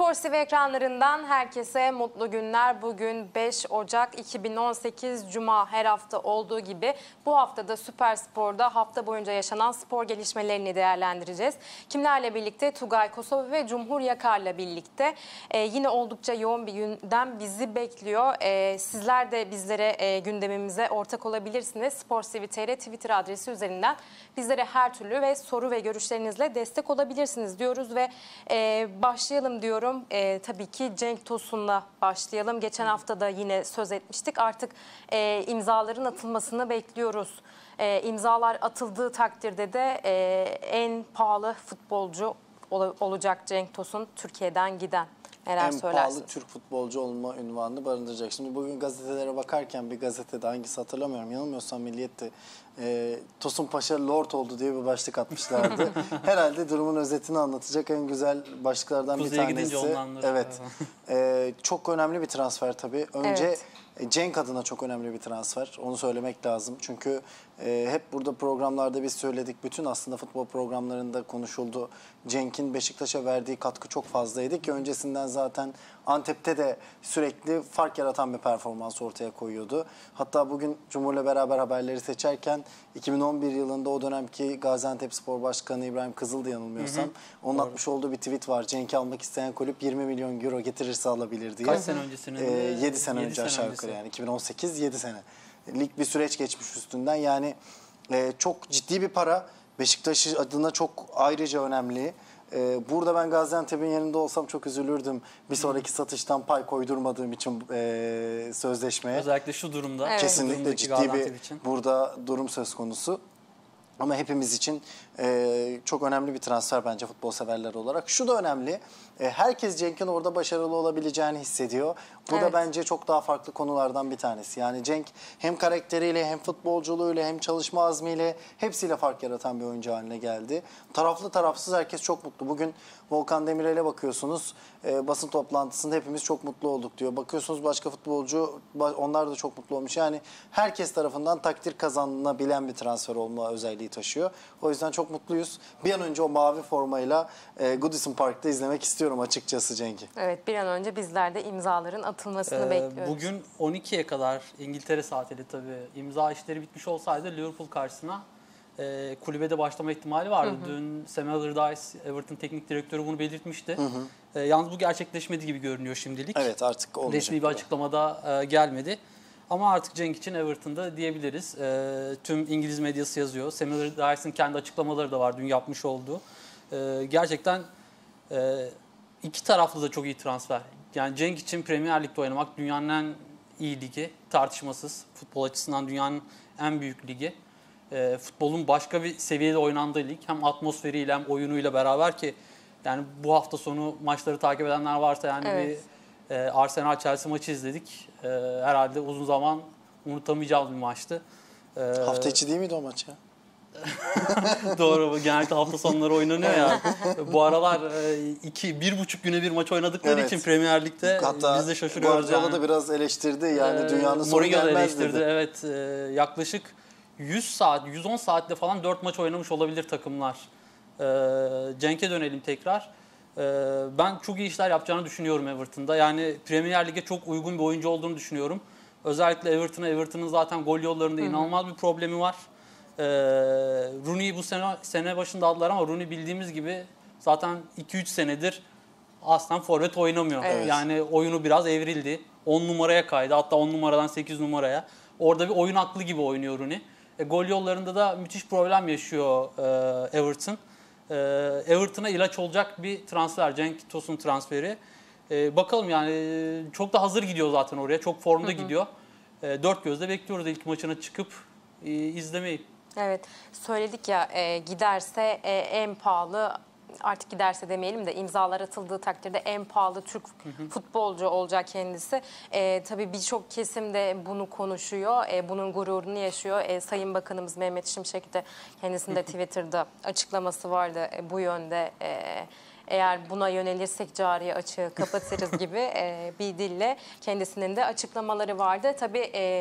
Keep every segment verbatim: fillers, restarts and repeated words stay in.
Spor T V ekranlarından herkese mutlu günler. Bugün beş Ocak iki bin on sekiz Cuma, her hafta olduğu gibi bu haftada Süper Spor'da hafta boyunca yaşanan spor gelişmelerini değerlendireceğiz. Kimlerle birlikte? Tugay Kosova ve Cumhur Yakar'la birlikte. Ee, yine oldukça yoğun bir gündem bizi bekliyor. Ee, sizler de bizlere e, gündemimize ortak olabilirsiniz. Spor T V T R Twitter adresi üzerinden bizlere her türlü ve soru ve görüşlerinizle destek olabilirsiniz diyoruz ve e, başlayalım diyorum. E, tabii ki Cenk Tosun'la başlayalım. Geçen hafta da yine söz etmiştik. Artık e, imzaların atılmasını bekliyoruz. E, imzalar atıldığı takdirde de e, en pahalı futbolcu ol, olacak Cenk Tosun, Türkiye'den giden. Neler en söylersiniz? pahalı Türk futbolcu olma unvanını barındıracak. Şimdi bugün gazetelere bakarken bir gazetede, hangisi hatırlamıyorum, yanılmıyorsam Milliyet'te e, Tosun Paşa Lord oldu diye bir başlık atmışlardı. Herhalde durumun özetini anlatacak en güzel başlıklardan Kuzey'e bir tanesi. Evet. e, çok önemli bir transfer tabii. Önce evet. Cenk adına çok önemli bir transfer. Onu söylemek lazım. Çünkü e, hep burada programlarda biz söyledik. Bütün aslında futbol programlarında konuşuldu. Cenk'in Beşiktaş'a verdiği katkı çok fazlaydı ki öncesinden zaten Antep'te de sürekli fark yaratan bir performans ortaya koyuyordu. Hatta bugün Cumhur'la beraber haberleri seçerken iki bin on bir yılında o dönemki Gaziantepspor Başkanı İbrahim Kızıl'dı yanılmıyorsam. Hı hı. Onun Doğru. atmış olduğu bir tweet var. Cenk'i almak isteyen kulüp yirmi milyon euro getirirse alabilir diye. Kaç sene öncesinin? Ee, yedi sene önce aşağı yukarı yani. iki bin on sekiz yedi sene. Lig bir süreç geçmiş üstünden. Yani e, çok ciddi bir para. Beşiktaş adına çok ayrıca önemli. Ee, burada ben Gaziantep'in yerinde olsam çok üzülürdüm. Bir sonraki satıştan pay koydurmadığım için e, sözleşmeye. Özellikle şu durumda. Evet. Kesinlikle ciddi bir için. burada durum söz konusu. Ama hepimiz için e, çok önemli bir transfer bence futbol severler olarak. Şu da önemli. E, herkes Cenk'in orada başarılı olabileceğini hissediyor. Bu evet. da bence çok daha farklı konulardan bir tanesi. Yani Cenk hem karakteriyle hem futbolculuğuyla hem çalışma azmiyle hepsiyle fark yaratan bir oyuncu haline geldi. Taraflı tarafsız herkes çok mutlu. Bugün Volkan Demirel'e bakıyorsunuz. E, basın toplantısında hepimiz çok mutlu olduk diyor. Bakıyorsunuz başka futbolcu, onlar da çok mutlu olmuş. Yani herkes tarafından takdir kazanabilen bir transfer olma özelliği taşıyor. O yüzden çok mutluyuz. Bir an önce o mavi formayla e, Goodison Park'ta izlemek istiyorum açıkçası Cenk'i. Evet, bir an önce bizler de imzaların atılmasını ee, bekliyoruz. Bugün on ikiye kadar İngiltere saatiyle tabii imza işleri bitmiş olsaydı Liverpool karşısına e, kulübede başlama ihtimali vardı. Hı hı. Dün Sam Allardyce, Everton teknik direktörü bunu belirtmişti. Hı hı. E, yalnız bu gerçekleşmedi gibi görünüyor şimdilik. Evet, artık olmayacak. Resmi bir açıklamada e, gelmedi. Ama artık Cenk için Everton'da diyebiliriz. E, tüm İngiliz medyası yazıyor. Sam Allardyce'ın kendi açıklamaları da var dün yapmış olduğu. E, gerçekten e, iki taraflı da çok iyi transfer. Yani Cenk için Premier Lig'de oynamak dünyanın en iyi ligi, tartışmasız. Futbol açısından dünyanın en büyük ligi. E, futbolun başka bir seviyede oynandığı lig. Hem atmosferiyle hem oyunuyla beraber ki yani bu hafta sonu maçları takip edenler varsa yani evet. bir e, Arsenal-Chelsea maçı izledik. E, herhalde uzun zaman unutamayacağımız bir maçtı. E, hafta içi değil miydi o maç ya? Doğru. Genellikle hafta sonları oynanıyor ya. Bu aralar iki, bir buçuk güne bir maç oynadıkları evet. için Premier Lig'de hatta biz de şaşırıyoruz. Hatta Guardiola da biraz eleştirdi. Yani ee, dünyanın sonu gelmez dedi. Evet. E, yaklaşık yüz saat, yüz on saatte falan dört maç oynamış olabilir takımlar. E, Cenk'e dönelim tekrar. E, ben çok iyi işler yapacağını düşünüyorum Everton'da. Yani Premier Lig'e çok uygun bir oyuncu olduğunu düşünüyorum. Özellikle Everton'a. Everton'ın zaten gol yollarında Hı-hı. inanılmaz bir problemi var. Ee, Rooney'i bu sene, sene başında aldılar ama Rooney bildiğimiz gibi zaten iki üç senedir aslen forvet oynamıyor. Evet. Yani oyunu biraz evrildi. on numaraya kaydı. Hatta on numaradan sekiz numaraya. Orada bir oyun aklı gibi oynuyor Rooney. E, gol yollarında da müthiş problem yaşıyor e, Everton. E, Everton'a ilaç olacak bir transfer. Cenk Tosun transferi. E, bakalım yani çok da hazır gidiyor zaten oraya. Çok formda hı hı. gidiyor. E, dört gözle bekliyoruz ilk maçına çıkıp e, izlemeyi. Evet, söyledik ya e, giderse e, en pahalı, artık giderse demeyelim de imzalar atıldığı takdirde en pahalı Türk hı hı. futbolcu olacak kendisi. E, tabii birçok kesim de bunu konuşuyor, e, bunun gururunu yaşıyor. E, Sayın Bakanımız Mehmet Şimşek de kendisinde Twitter'da açıklaması vardı e, bu yönde. E, Eğer buna yönelirsek cari açığı kapatırız gibi e, bir dille kendisinin de açıklamaları vardı. Tabii e,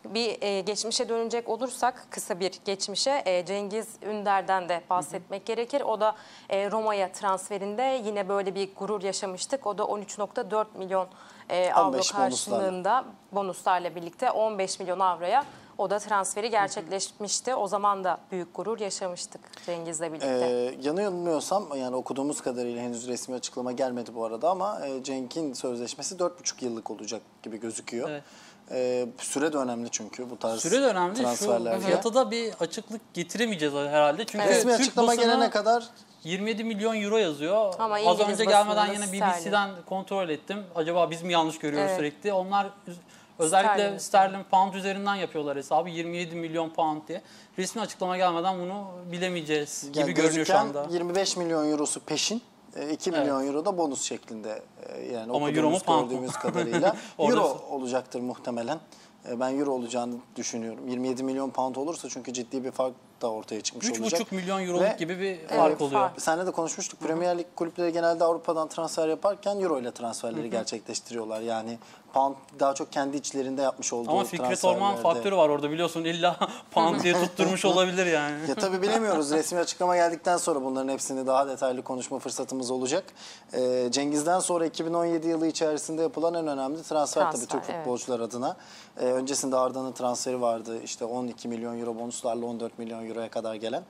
Bir e, geçmişe dönecek olursak kısa bir geçmişe e, Cengiz Ünder'den de bahsetmek hı hı. gerekir. O da e, Roma'ya transferinde yine böyle bir gurur yaşamıştık. O da on üç nokta dört milyon e, avro karşılığında bonuslarla birlikte on beş milyon avroya o da transferi gerçekleşmişti. O zaman da büyük gurur yaşamıştık Cengiz'le birlikte. Ee, yanılmıyorsam yani okuduğumuz kadarıyla henüz resmi açıklama gelmedi bu arada ama e, Cenk'in sözleşmesi dört buçuk yıllık olacak gibi gözüküyor. Evet. Ee, süre de önemli çünkü bu tarz süre de önemli. transferlerde. Şu fiyata da bir açıklık getiremeyeceğiz herhalde. Çünkü evet. Resmi açıklama gelene kadar yirmi yedi milyon euro yazıyor. Ama az önce gelmeden yine B B C'den kontrol ettim. Acaba biz mi yanlış görüyoruz evet. sürekli? Onlar özellikle sterlin, sterlin pound üzerinden yapıyorlar hesabı. yirmi yedi milyon pound diye. Resmi açıklama gelmeden bunu bilemeyeceğiz gibi yani görünüyor şu anda. yirmi beş milyon eurosu peşin. iki milyon evet. euro da bonus şeklinde yani ama euro mu, gördüğümüz kadarıyla euro olacaktır muhtemelen. Ben euro olacağını düşünüyorum. yirmi yedi milyon pound olursa çünkü ciddi bir fark da ortaya çıkmış olacak. üç buçuk milyon euroluk Ve, gibi bir fark e, oluyor. Seninle de konuşmuştuk. Hı-hı. Premier Lig kulüpleri genelde Avrupa'dan transfer yaparken euro ile transferleri Hı-hı. gerçekleştiriyorlar. Yani pound daha çok kendi içlerinde yapmış olduğu ama transferlerde. Fikret Orman faktörü var orada biliyorsun. İlla pound diye tutturmuş olabilir yani. Ya tabii bilemiyoruz. Resmi açıklama geldikten sonra bunların hepsini daha detaylı konuşma fırsatımız olacak. Ee, Cengiz'den sonra iki bin on yedi yılı içerisinde yapılan en önemli transfer, transfer tabii Türk evet. futbolcular adına. Ee, öncesinde Arda'nın transferi vardı. İşte on iki milyon euro bonuslarla on dört milyon euroya kadar gelen.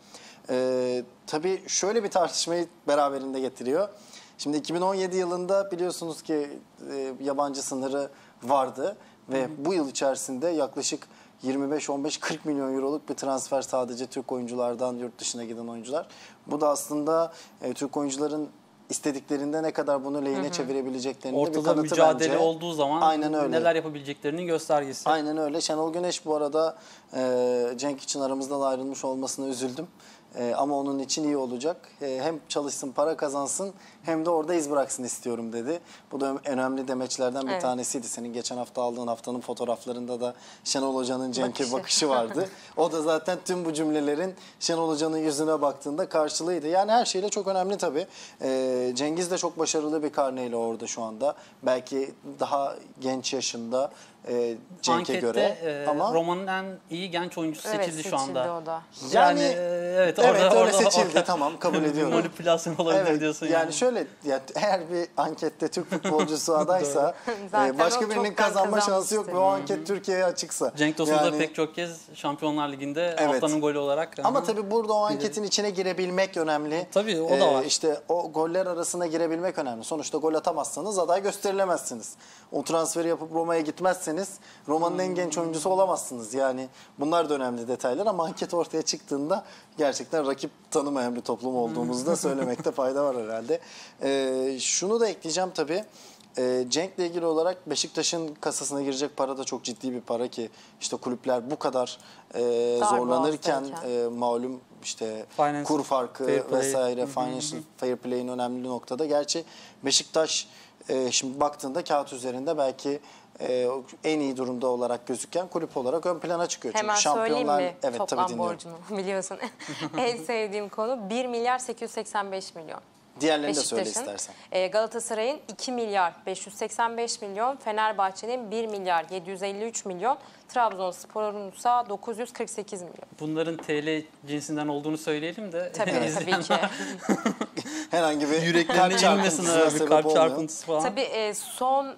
Ee, tabii şöyle bir tartışmayı beraberinde getiriyor. Şimdi iki bin on yedi yılında biliyorsunuz ki e, yabancı sınırı vardı ve hı hı. bu yıl içerisinde yaklaşık yirmi beş on beş kırk milyon euroluk bir transfer sadece Türk oyunculardan yurt dışına giden oyuncular. Bu da aslında e, Türk oyuncuların istediklerinde ne kadar bunu lehine hı hı. çevirebileceklerini ortada bir kanıtı mücadele bence. olduğu zaman Aynen öyle. neler yapabileceklerinin göstergesi. Aynen öyle. Şenol Güneş bu arada e, Cenk için aramızdan ayrılmış olmasına üzüldüm. E, ama onun için iyi olacak. E, hem çalışsın, para kazansın hem de orada iz bıraksın istiyorum dedi. Bu da önemli demeçlerden bir evet. tanesiydi. Senin geçen hafta aldığın haftanın fotoğraflarında da Şenol Hoca'nın Cenk'e bakışı. bakışı vardı. O da zaten tüm bu cümlelerin Şenol Hoca'nın yüzüne baktığında karşılığıydı. Yani her şeyle çok önemli tabii. E, Cengiz de çok başarılı bir karneyle orada şu anda. Belki daha genç yaşında e, Cenk'e göre. E, ama Roma'nın en iyi genç oyuncusu seçildi, evet, seçildi şu anda. O da. Yani, yani e, evet, orada, evet öyle orada, seçildi orada, tamam kabul ediyorum. Manipülasyon olabilir evet, diyorsun yani. Yani şöyle yani eğer bir ankette Türk futbolcusu adaysa e, başka birinin kazanma şansı yok ve o anket Türkiye'ye açıksa. Cenk Tosun yani, da pek çok kez Şampiyonlar Ligi'nde evet. haftanın golü olarak. Ama hı. tabii burada o anketin içine girebilmek önemli. Tabii o da var. Ee, işte o goller arasına girebilmek önemli. Sonuçta gol atamazsanız aday gösterilemezsiniz. O transferi yapıp Roma'ya gitmezseniz Roma'nın hmm. en genç oyuncusu olamazsınız. Yani bunlar da önemli detaylar ama anket ortaya çıktığında gerçekten rakip tanımayan bir toplum olduğumuzu da söylemekte fayda var herhalde. Ee, şunu da ekleyeceğim tabii. E, Cenk'le ilgili olarak Beşiktaş'ın kasasına girecek para da çok ciddi bir para ki işte kulüpler bu kadar e, zorlanırken e, malum işte Finance, kur farkı vesaire, financial fair play'in önemli noktada. Gerçi Beşiktaş e, şimdi baktığında kağıt üzerinde belki e, en iyi durumda olarak gözüken kulüp olarak ön plana çıkıyor. Hemen çünkü şampiyonlar söyleyeyim mi evet, toplam borcunu biliyorsun. En sevdiğim konu bir milyar sekiz yüz seksen beş milyon. Diğerlerini de söyle istersen. Galatasaray'ın iki milyar beş yüz seksen beş milyon, Fenerbahçe'nin bir milyar yedi yüz elli üç milyon, Trabzonspor'un ise dokuz yüz kırk sekiz milyon. Bunların T L cinsinden olduğunu söyleyelim de. Tabii tabii ki. Herhangi bir yüreklerine inmesin abi, bir kalp çarpıntısı falan. Tabii son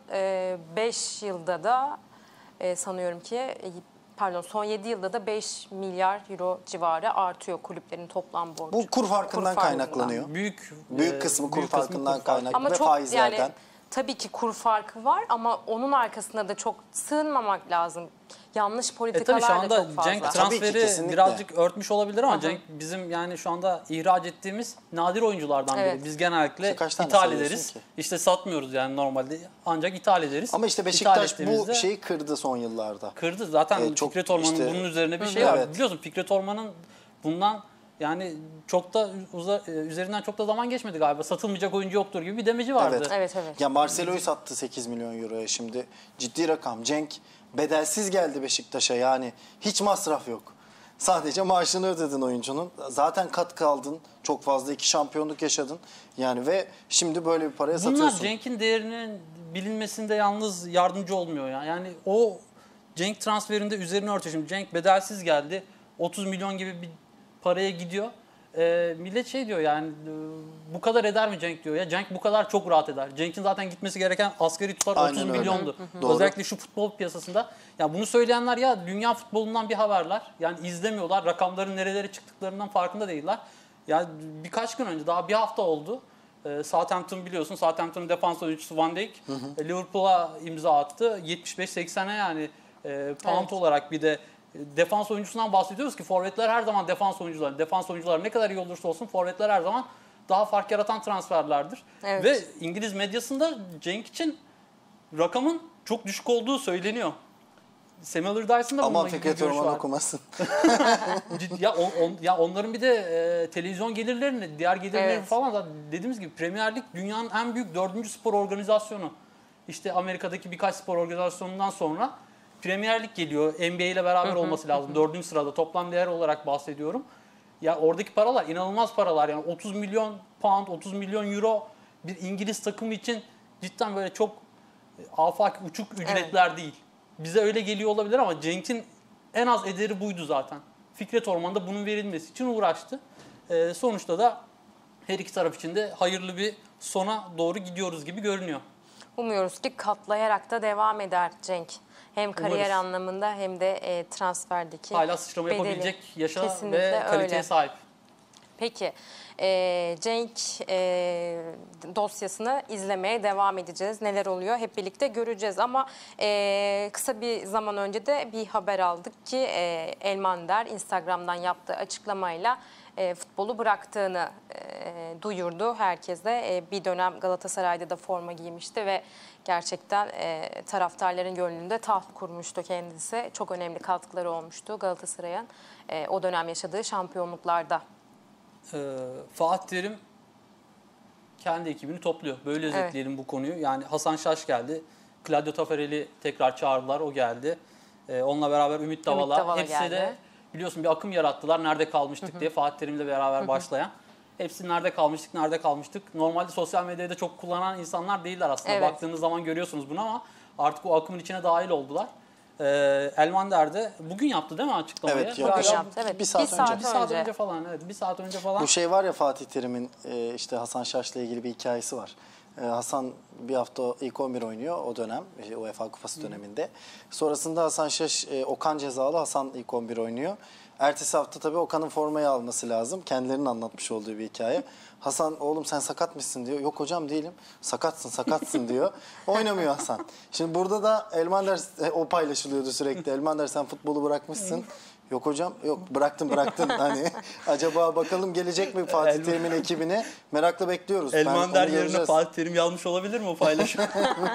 beş yılda da sanıyorum ki pardon son yedi yılda da beş milyar euro civarı artıyor kulüplerin toplam borcu. Bu kur farkından, kur farkından. kaynaklanıyor. Büyük büyük kısmı kur büyük farkından kaynaklanıyor ve çok, faizlerden. Yani, tabii ki kur farkı var ama onun arkasında da çok sığınmamak lazım. Yanlış politikalar e, tabii da çok fazla. Cenk transferi birazcık örtmüş olabilir ama Hı-hı. Cenk bizim yani şu anda ihraç ettiğimiz nadir oyunculardan evet. biri. Biz genellikle işte ithal ederiz. Ki? İşte satmıyoruz yani normalde ancak ithal ederiz. Ama işte Beşiktaş bu şeyi kırdı son yıllarda. Kırdı zaten ee, Fikret Orman'ın işte, bunun üzerine bir şey Hı-hı. var. Evet. Biliyorsun Fikret Orman'ın bundan yani çok da uza, üzerinden çok da zaman geçmedi galiba. Satılmayacak oyuncu yoktur gibi bir demeci vardı. Evet evet. evet. Ya Marcelo'yu sattı sekiz milyon euroya şimdi. Ciddi rakam. Cenk bedelsiz geldi Beşiktaş'a yani hiç masraf yok. Sadece maaşını ödedin oyuncunun. Zaten katkı aldın. Çok fazla iki şampiyonluk yaşadın. Yani ve şimdi böyle bir paraya Bunlar satıyorsun. Cenk'in değerinin bilinmesinde yalnız yardımcı olmuyor ya. Yani o Cenk transferinde üzerine örtüyor. Şimdi Cenk bedelsiz geldi. otuz milyon gibi bir paraya gidiyor. E, millet şey diyor yani e, bu kadar eder mi Cenk diyor. Ya Cenk bu kadar çok rahat eder. Cenk'in zaten gitmesi gereken asgari tutar Aynen otuz öyle. milyondu. Doğru. Özellikle şu futbol piyasasında. Ya bunu söyleyenler ya dünya futbolundan bir haberler. Yani izlemiyorlar. Rakamların nerelere çıktıklarından farkında değiller. Yani birkaç gün önce daha bir hafta oldu. E, Southampton biliyorsun. Southampton'un defans oyuncusu Van Dijk e, Liverpool'a imza attı. yetmiş beş seksene yani e, pound Evet. olarak bir de defans oyuncusundan bahsediyoruz ki forvetler her zaman defans oyuncuları. Defans oyuncuları ne kadar iyi olursa olsun forvetler her zaman daha fark yaratan transferlerdir. Evet. Ve İngiliz medyasında Cenk için rakamın çok düşük olduğu söyleniyor. Sam Allardyce'ın da Aman bununla ilgili Fikret görüşü Orman var. okumasın. Cid- ya, on, on- ya onların bir de e, televizyon gelirlerini, diğer gelirleri Evet. falan da dediğimiz gibi Premier Lig dünyanın en büyük dördüncü spor organizasyonu. İşte Amerika'daki birkaç spor organizasyonundan sonra Premier Lig geliyor. N B A ile beraber olması lazım. Dördüncü sırada toplam değer olarak bahsediyorum. Ya oradaki paralar inanılmaz paralar. Yani otuz milyon pound, otuz milyon euro bir İngiliz takımı için cidden böyle çok afaki uçuk ücretler değil. Bize öyle geliyor olabilir ama Cenk'in en az ederi buydu zaten. Fikret Orman'da bunun verilmesi için uğraştı. Ee, sonuçta da her iki taraf için de hayırlı bir sona doğru gidiyoruz gibi görünüyor. Umuyoruz ki katlayarak da devam eder Cenk. Hem kariyer Umarız. anlamında hem de e, transferdeki Hala sıçrama bedeli. yapabilecek yaşa Kesinlikle ve kaliteye öyle. sahip. Peki e, Cenk e, dosyasını izlemeye devam edeceğiz. Neler oluyor hep birlikte göreceğiz ama e, kısa bir zaman önce de bir haber aldık ki e, Elmander Instagram'dan yaptığı açıklamayla e, futbolu bıraktığını e, duyurdu herkese. E, bir dönem Galatasaray'da da forma giymişti ve gerçekten e, taraftarların gönlünde taht kurmuştu kendisi. Çok önemli katkıları olmuştu Galatasaray'ın e, o dönem yaşadığı şampiyonluklarda. Ee, Fatih Terim kendi ekibini topluyor. Böyle Evet. özetleyelim bu konuyu. Yani Hasan Şaş geldi. Claudio Taffarelli tekrar çağırdılar. O geldi. Ee, onunla beraber Ümit Davala. Davala Hepsi geldi. de biliyorsun bir akım yarattılar. Nerede kalmıştık diye Fatih Terim'le beraber başlayan. Hepsi nerede kalmıştık, nerede kalmıştık. Normalde sosyal medyayı da çok kullanan insanlar değiller aslında. Evet. Baktığınız zaman görüyorsunuz bunu ama artık o akımın içine dahil oldular. Ee, Elmander de bugün yaptı değil mi açıklamayı? Evet, yok. Galiba Bugün yaptı, evet. Bir saat Bir saat önce. Bir saat önce. önce falan, evet. Bir saat önce falan. Bu şey var ya Fatih Terim'in e, işte Hasan Şaş'la ilgili bir hikayesi var. E, Hasan bir hafta ilk on bir oynuyor o dönem e, UEFA Kupası döneminde. Sonrasında Hasan Şaş e, Okan cezalı, Hasan ilk on bir oynuyor. Ertesi hafta tabii Okan'ın formayı alması lazım. Kendilerinin anlatmış olduğu bir hikaye. Hasan oğlum sen sakat mısın diyor. Yok hocam değilim. Sakatsın sakatsın diyor. Oynamıyor Hasan. Şimdi burada da Elmander e, o paylaşılıyordu sürekli. Elmander sen futbolu bırakmışsın. Yok hocam yok bıraktım bıraktım hani acaba bakalım gelecek mi Fatih Elma- Terim'in ekibine merakla bekliyoruz. Ben Elmander onu yerine göreceğiz. Fatih Terim yazmış olabilir mi o paylaşım?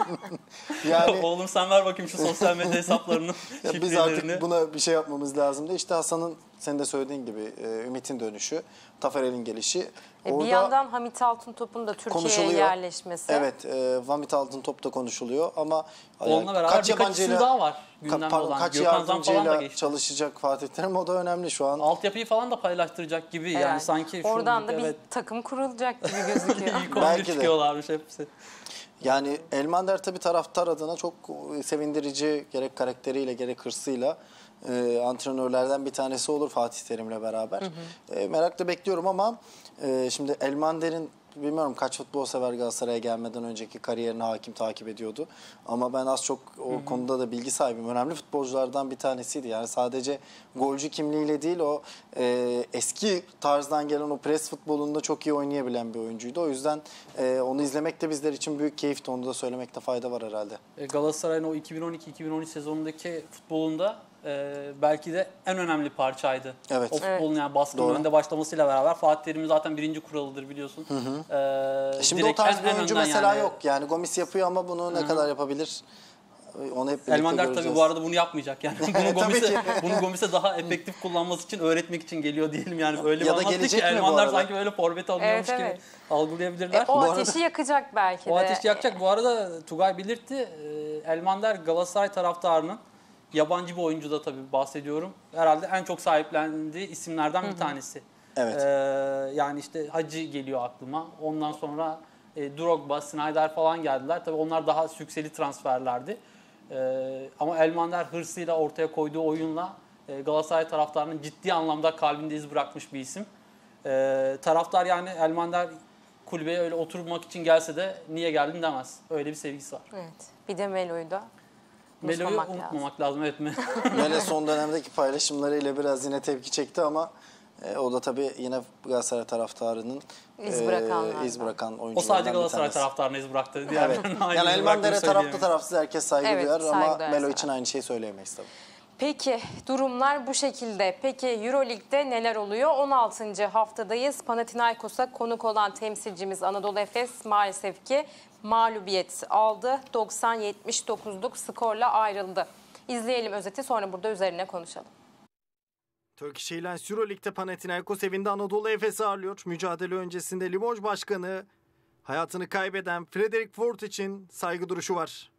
Yani Oğlum sen ver bakayım şu sosyal medya hesaplarını, ya biz şifrelerini. artık buna bir şey yapmamız lazımdı. İşte Hasan'ın senin de söylediğin gibi e, Ümit'in dönüşü, Taffarel'in gelişi. E, bir yandan Hamit Altıntop'un da Türkiye'ye konuşuluyor. yerleşmesi. Evet, e, Hamit Altıntop da konuşuluyor ama Onunla beraber birkaç isim daha var gündemde ka- pardon, olan. kaç Gökhan Zan falan da yardımcıyla geçti. çalışacak Fatih Terim o da önemli şu an. Altyapıyı falan da paylaştıracak gibi yani, Yani sanki. Şu, oradan da bir evet, takım kurulacak gibi gözüküyor. ilk on bir Belki de. çıkıyorlarmış hepsi. Yani Elmander tabii taraftar adına çok sevindirici gerek karakteriyle gerek hırsıyla e, antrenörlerden bir tanesi olur Fatih Terim'le beraber. Hı hı. E, merakla bekliyorum ama e, şimdi Elmander'in bilmiyorum kaç futbol sever Galatasaray'a gelmeden önceki kariyerini hakim takip ediyordu. Ama ben az çok o hı hı. konuda da bilgi sahibim. Önemli futbolculardan bir tanesiydi. Yani sadece golcü kimliğiyle değil o e, eski tarzdan gelen o pres futbolunda çok iyi oynayabilen bir oyuncuydu. O yüzden e, onu izlemek de bizler için büyük keyifti. Onu da söylemekte fayda var herhalde. E, Galatasaray'ın o iki bin on iki iki bin on üç sezonundaki futbolunda e, belki de en önemli parçaydı. Evet. O futbolun yani baskının Doğru. önde başlamasıyla beraber Fatih Terim'in zaten birinci kuralıdır biliyorsun. Hı hı. E, Şimdi o direkt tarz en- bir en oyuncu önden mesela yani. yok. Yani Gomis yapıyor ama bunu ne kadar yapabilir? Onu hep birlikte Elmander göreceğiz. tabii bu arada bunu yapmayacak yani. Bunu Tabii Gomis'e, ki. bunu Gomis'e daha efektif kullanması için öğretmek için geliyor diyelim yani. Öyle Ya bir da anlattı gelecek ki mi bu Elmander arada? sanki böyle forvet alıyormuş Evet, gibi evet. algılayabilirler. E, o Bu arada- ateşi yakacak belki de. O ateşi yakacak. Bu arada Tugay belirtti. e, Elmander Galatasaray taraftarının yabancı bir oyuncuda tabii bahsediyorum. Herhalde en çok sahiplendiği isimlerden bir tanesi. Evet. E, yani işte Hacı geliyor aklıma. Ondan sonra e, Drogba, Snyder falan geldiler. Tabii onlar daha sükseli transferlerdi. Ee, ama Elmander hırsıyla ortaya koyduğu oyunla e, Galatasaray taraftarının ciddi anlamda kalbinde iz bırakmış bir isim. Ee, taraftar yani Elmander kulübeye öyle oturmak için gelse de niye geldin demez. Öyle bir sevgisi var. Evet. Bir de Melo'yu da Melo'yu unutmamak unutmamak lazım. lazım evet mi? Mele son dönemdeki paylaşımlarıyla biraz yine tepki çekti ama e, o da tabii yine Galatasaray taraftarının İz bırakanlardan. e, iz bırakan oyunculardan O sadece bir Galatasaray tanesi. taraftarına iz bıraktı. Evet. Diğerlerinin aynı Yani iz Elmander'e bıraktığını tarafta söyleyemeyiz. tarafsız herkes saygı Evet, duyar saygı ama duyar Melo sana. için aynı şeyi söyleyemeyiz tabii. Peki durumlar bu şekilde. Peki Euroleague'de neler oluyor? on altıncı haftadayız. Panathinaikos'a konuk olan temsilcimiz Anadolu Efes maalesef ki mağlubiyet aldı. doksan yetmiş dokuzluk skorla ayrıldı. İzleyelim özeti, sonra burada üzerine konuşalım. Turkish Airlines Euroleague'de Panathinaikos evinde Anadolu Efes'i ağırlıyor. Mücadele öncesinde Limoges Başkanı hayatını kaybeden Frederick Ford için saygı duruşu var.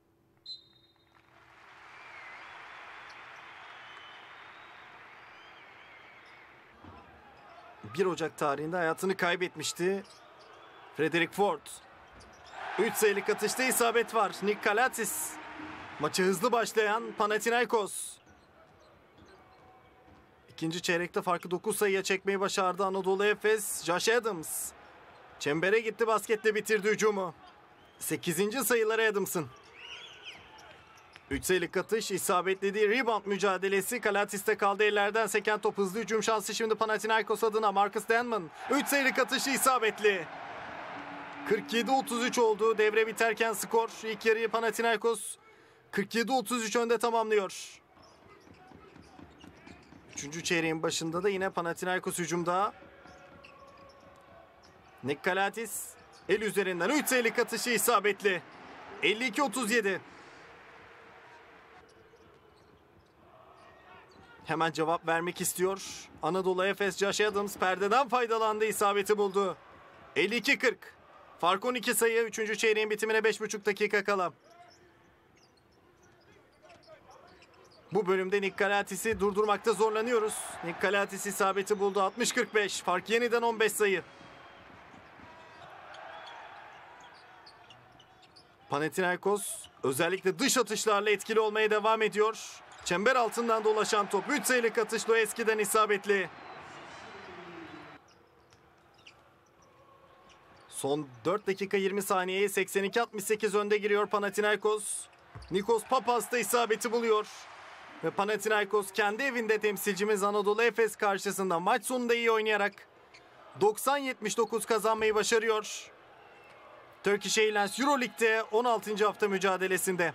bir Ocak tarihinde hayatını kaybetmişti Frederick Ford. üç sayılık atışta isabet var. Nick Kalatis. Maçı hızlı başlayan Panathinaikos. İkinci çeyrekte farkı dokuz sayıya çekmeyi başardı Anadolu Efes. Josh Adams. Çembere gitti, basketle bitirdi hücumu. sekizinci sayıları Adams'ın. üç sayılık atış isabetlediği rebound mücadelesi. Kalatis'te kaldı, ellerden seken top, hızlı hücum şansı şimdi Panathinaikos adına. Marcus Denman. üç sayılık atışı isabetli. kırk yedi otuz üç oldu devre biterken skor. İlk yarıyı Panathinaikos kırk yedi otuz üç önde tamamlıyor. Üçüncü çeyreğin başında da yine Panathinaikos hücumda. Nick Kalatis el üzerinden üç sayılık atışı isabetli. elli iki otuz yedi. Hemen cevap vermek istiyor Anadolu Efes. Josh Adams perdeden faydalandı, isabeti buldu. elli iki kırk. Fark on iki sayı. Üçüncü çeyreğin bitimine beş buçuk dakika kala. Bu bölümde Nick Kalatis'i durdurmakta zorlanıyoruz. Nick Kalatis isabeti buldu. altmış kırk beş. Fark yeniden on beş sayı. Panathinaikos özellikle dış atışlarla etkili olmaya devam ediyor. Çember altından dolaşan top. üç sayılık atış Loeski'den isabetli. Son dört dakika yirmi saniyeye seksen iki altmış sekiz önde giriyor Panathinaikos. Nikos Papas da isabeti buluyor. Ve Panathinaikos kendi evinde temsilcimiz Anadolu Efes karşısında maç sonunda iyi oynayarak doksan yetmiş dokuz kazanmayı başarıyor. Turkish Airlines Euroleague'de on altıncı hafta mücadelesinde.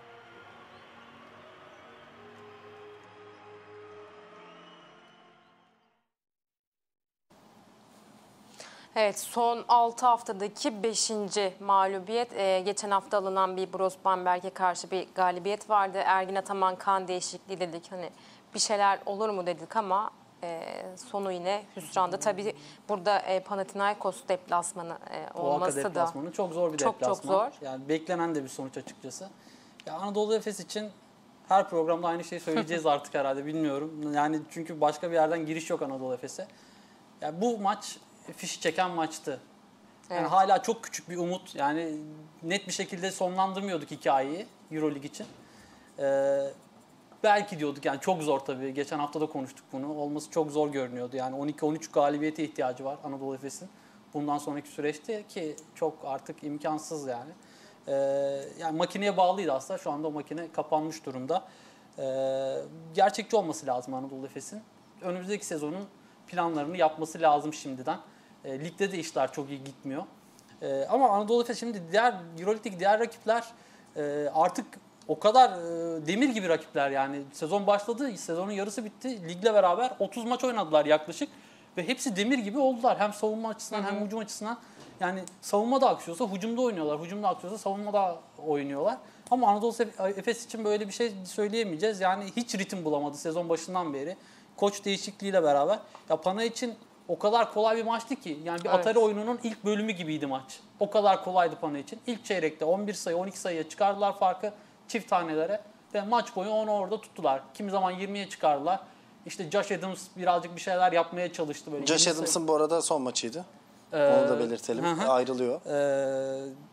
Evet, son altı haftadaki beşinci mağlubiyet. Ee, geçen hafta alınan bir Bros Bamberg'e karşı bir galibiyet vardı. Ergin Ataman kan değişikliği dedik. Hani bir şeyler olur mu dedik ama e, sonu yine hüsrandı. Tabii burada e, Panathinaikos deplasmanı e, olması Oaxaca da deplasmanı çok zor bir çok, deplasman. çok zor. Yani beklenen de bir sonuç açıkçası. Ya Anadolu Efes için her programda aynı şeyi söyleyeceğiz artık herhalde, bilmiyorum. Yani çünkü başka bir yerden giriş yok Anadolu Efes'e. Yani bu maç fişi çeken maçtı. Yani Evet. hala çok küçük bir umut. Yani net bir şekilde sonlandırmıyorduk hikayeyi Euroleague için. Ee, belki diyorduk, yani çok zor tabii. Geçen hafta da konuştuk bunu. Olması çok zor görünüyordu. Yani on iki on üç galibiyete ihtiyacı var Anadolu Efes'in. Bundan sonraki süreçte ki çok artık imkansız yani. Ee, yani makineye bağlıydı aslında. Şu anda o makine kapanmış durumda. Ee, gerçekçi olması lazım Anadolu Efes'in. Önümüzdeki sezonun planlarını yapması lazım şimdiden. E, ligde de işler çok iyi gitmiyor. E, ama Anadolu Efes şimdi diğer Euroleague'deki diğer rakipler e, artık o kadar e, demir gibi rakipler yani. Sezon başladı, sezonun yarısı bitti. Ligle beraber otuz maç oynadılar yaklaşık ve hepsi demir gibi oldular. Hem savunma açısından, hı hı, hem hücum açısından. Yani savunma da aksıyorsa hücumda oynuyorlar. Hücumda aksıyorsa savunmada oynuyorlar. Ama Anadolu Efes için böyle bir şey söyleyemeyeceğiz. Yani hiç ritim bulamadı sezon başından beri. Koç değişikliğiyle beraber. Ya Pana için o kadar kolay bir maçtı ki. Yani bir Evet. Atari oyununun ilk bölümü gibiydi maç. O kadar kolaydı Pana için. İlk çeyrekte on bir sayı, on iki sayıya çıkardılar farkı çift tanelere. Ve maç boyu onu orada tuttular. Kimi zaman yirmiye çıkardılar. İşte Josh Adams birazcık bir şeyler yapmaya çalıştı. Böyle Josh yirmi Adams'ın bu arada son maçıydı. Ee, Onu da belirtelim. hı hı. Ayrılıyor. Ee,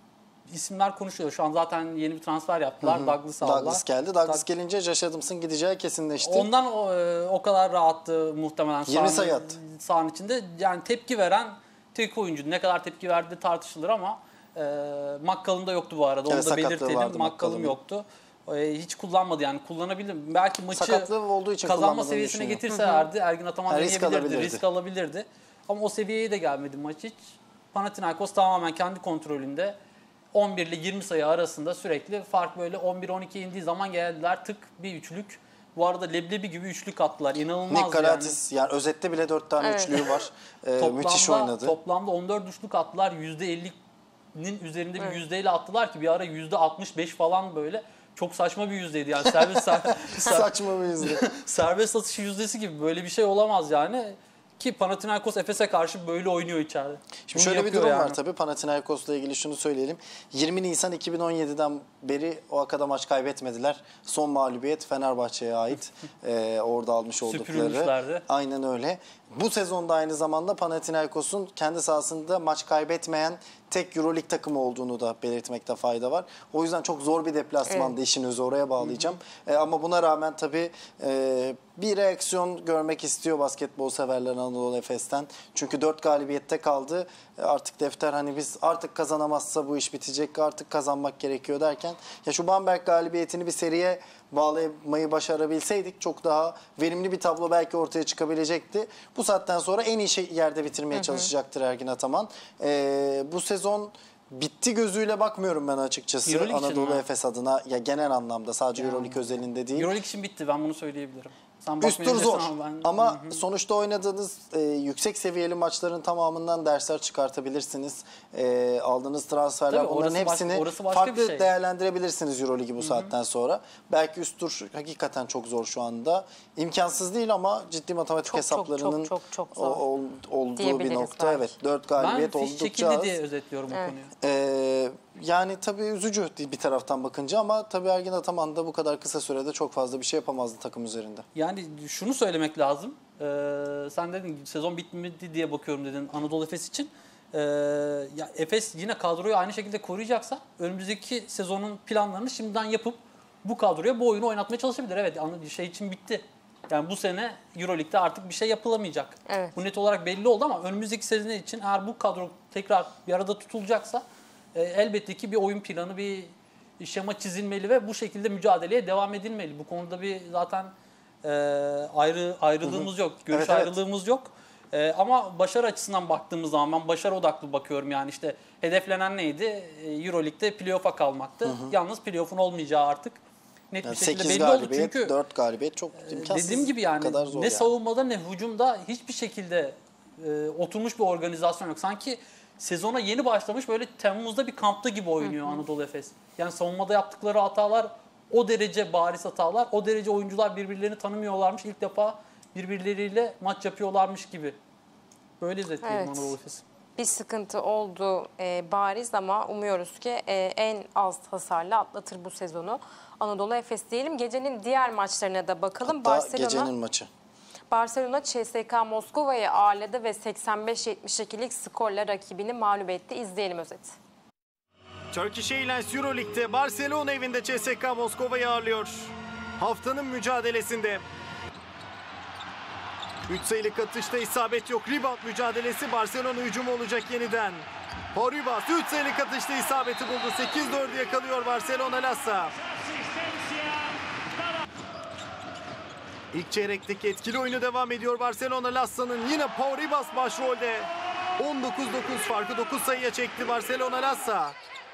isimler konuşuyor. Şu an zaten yeni bir transfer yaptılar. Douglas aldılar. Douglas geldi. Douglas gelince Josh Adams'ın gideceği kesinleşti. Ondan o, o kadar rahattı muhtemelen. yirmi sayı attı. Sahanın içinde. Yani tepki veren tek oyuncu. Ne kadar tepki verdiği tartışılır ama e, McCollum da yoktu bu arada. Onu Evet, da sakatlığı belirtelim. vardı McCollum McCollum'un. yoktu. E, hiç kullanmadı yani. Kullanabilir. Belki maçı Sakatlığı olduğu için kazanma kullanmadığını seviyesine düşünüyorum. getirselerdi Ergin Ataman Risk deneyebilirdi. alabilirdi. Risk alabilirdi. Ama o seviyeye de gelmedi maç hiç. Panathinaikos tamamen kendi kontrolünde on bir ile yirmi sayı arasında sürekli fark böyle on bir on iki indiği zaman geldiler tık bir üçlük. Bu arada leblebi gibi üçlük attılar. İnanılmaz Nick yani. Karatis yani. yani özette bile dört tane Evet. üçlüğü var. Ee, Toplamda, müthiş oynadı. Toplamda on dört üçlük attılar. yüzde ellinin üzerinde bir yüzdeyle attılar ki bir ara yüzde altmış beş falan böyle. Çok saçma bir yüzdeydi yani. Serbest, ser, Saçma bir yüzde. serbest atış yüzdesi gibi böyle bir şey olamaz yani. Ki Panathinaikos Efes'e karşı böyle oynuyor içeride. Şimdi Bunu şöyle bir yapıyor durum yani. var tabii. Panathinaikos'la ilgili şunu söyleyelim. yirmi Nisan iki bin on yedi'den beri o akada maç kaybetmediler. Son mağlubiyet Fenerbahçe'ye ait. ee, orada almış oldukları. Süpürülmüşlerdi. Aynen öyle. Bu sezonda aynı zamanda Panathinaikos'un kendi sahasında maç kaybetmeyen tek Euroleague takımı olduğunu da belirtmekte fayda var. O yüzden çok zor bir deplasmanda Evet. işin özü oraya bağlayacağım. E, ama buna rağmen tabii e, bir reaksiyon görmek istiyor basketbol severler Anadolu Efes'ten. Çünkü dört galibiyette kaldı. E, artık defter hani biz artık kazanamazsa bu iş bitecek, artık kazanmak gerekiyor derken ya şu Bamberg galibiyetini bir seriye bağlamayı başarabilseydik çok daha verimli bir tablo belki ortaya çıkabilecekti. Bu saatten sonra en iyi şey, yerde bitirmeye hı hı. çalışacaktır Ergin Ataman. Ee, bu sezon bitti gözüyle bakmıyorum ben açıkçası Euroleague için Anadolu mi? Efes adına ya genel anlamda sadece Yani. Euroleague özelinde değil. Euroleague için bitti ben bunu söyleyebilirim. Sen Üst tur zor ama, ben... ama Hı hı. sonuçta oynadığınız e, yüksek seviyeli maçların tamamından dersler çıkartabilirsiniz. E, aldığınız transferler Tabii, onların orası baş- hepsini orası başka farklı bir şey. değerlendirebilirsiniz Euroligi bu saatten sonra. Belki üst tur hakikaten çok zor şu anda. İmkansız değil ama ciddi matematik Çok, çok, hesaplarının çok, çok, çok o- zor ol- olduğu bir diyebiliriz nokta. belki. Evet, dört galibiyet Ben fiş oldukça çekildi az. diye özetliyorum Evet. o konuyu. Ee, yani tabii üzücü bir taraftan bakınca ama tabii Ergin Ataman da bu kadar kısa sürede çok fazla bir şey yapamazdı takım üzerinde. Yani şunu söylemek lazım. Ee, sen dedin sezon bitmedi diye bakıyorum dedin Anadolu Efes için. Ee, ya Efes yine kadroyu aynı şekilde koruyacaksa önümüzdeki sezonun planlarını şimdiden yapıp bu kadroya bu oyunu oynatmaya çalışabilir. Evet şey için bitti. Yani bu sene Euroleague'de artık bir şey yapılamayacak. Evet. Bu net olarak belli oldu ama önümüzdeki sezon için eğer bu kadro tekrar bir arada tutulacaksa e, elbette ki bir oyun planı, bir şema çizilmeli ve bu şekilde mücadeleye devam edilmeli. Bu konuda bir zaten e, ayrı ayrılığımız yok, görüş Evet, evet. ayrılığımız yok. E, ama başarı açısından baktığımız zaman ben başarı odaklı bakıyorum. Yani işte hedeflenen neydi? E, Euroleague'de playoff'a kalmaktı. Hı hı. Yalnız playoff'un olmayacağı artık net Yani bir şekilde sekiz belli oldu. galibiyet, Çünkü dört galibiyet çok imkansız. dediğim gibi yani kadar zor ne yani. savunmada ne hücumda hiçbir şekilde e, oturmuş bir organizasyon yok. Sanki sezona yeni başlamış böyle Temmuz'da bir kampta gibi oynuyor Anadolu Efes. Yani savunmada yaptıkları hatalar o derece bariz hatalar. O derece oyuncular birbirlerini tanımıyorlarmış. İlk defa birbirleriyle maç yapıyorlarmış gibi. Böyle izletiyorum Evet. Anadolu Efes'i. Bir sıkıntı oldu e, bariz ama umuyoruz ki e, en az hasarla atlatır bu sezonu Anadolu Efes diyelim. Gecenin diğer maçlarına da bakalım. Hatta Barcelona gecenin maçı. Barcelona C S K A Moskova'yı ağırladı ve seksen beş yetmiş ikilik skorla rakibini mağlup etti. İzleyelim özeti. Turkish Airlines Euroleague'de Barcelona evinde C S K A Moskova'yı ağırlıyor. Haftanın mücadelesinde. üç sayılık atışta isabet yok. Rebound mücadelesi, Barcelona hücumu olacak yeniden. Horibas üç sayılık atışta isabeti buldu. sekiz dördü yakalıyor Barcelona Lassa. İlk çeyrekteki etkili oyunu devam ediyor Barcelona Lassa'nın. Yine Pau Ribas başrolde. on dokuz dokuz farkı dokuz sayıya çekti Barcelona Lassa.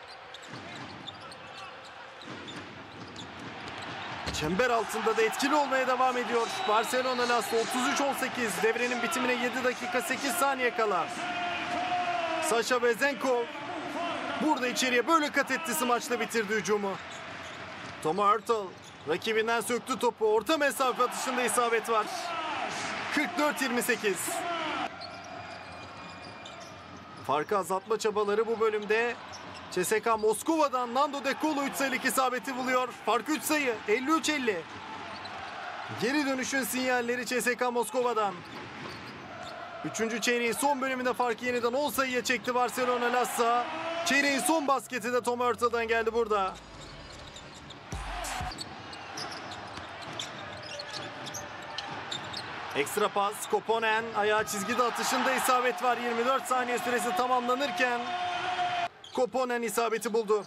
Çember altında da etkili olmaya devam ediyor. Barcelona Lassa otuz üç on sekiz. Devrenin bitimine yedi dakika sekiz saniye kala. Sasha Vezenkov burada içeriye böyle kat etti, smaçla bitirdi hücumu. Tom Hurtle rakibinden söktü topu. Orta mesafe atışında isabet var. kırk dört yirmi sekiz. Farkı azaltma çabaları bu bölümde. C S K A Moskova'dan Nando De Colo üç sayılık isabeti buluyor. Fark üç sayı. elli üç elli. Geri dönüşün sinyalleri C S K A Moskova'dan. Üçüncü çeyreğin son bölümünde farkı yeniden on sayıya çekti Barcelona Lassa. Çeyreğin son basketi de Tom Hurtel'dan geldi burada. Ekstra pas, Koponen ayağı çizgide atışında isabet var. yirmi dört saniye süresi tamamlanırken Koponen isabeti buldu.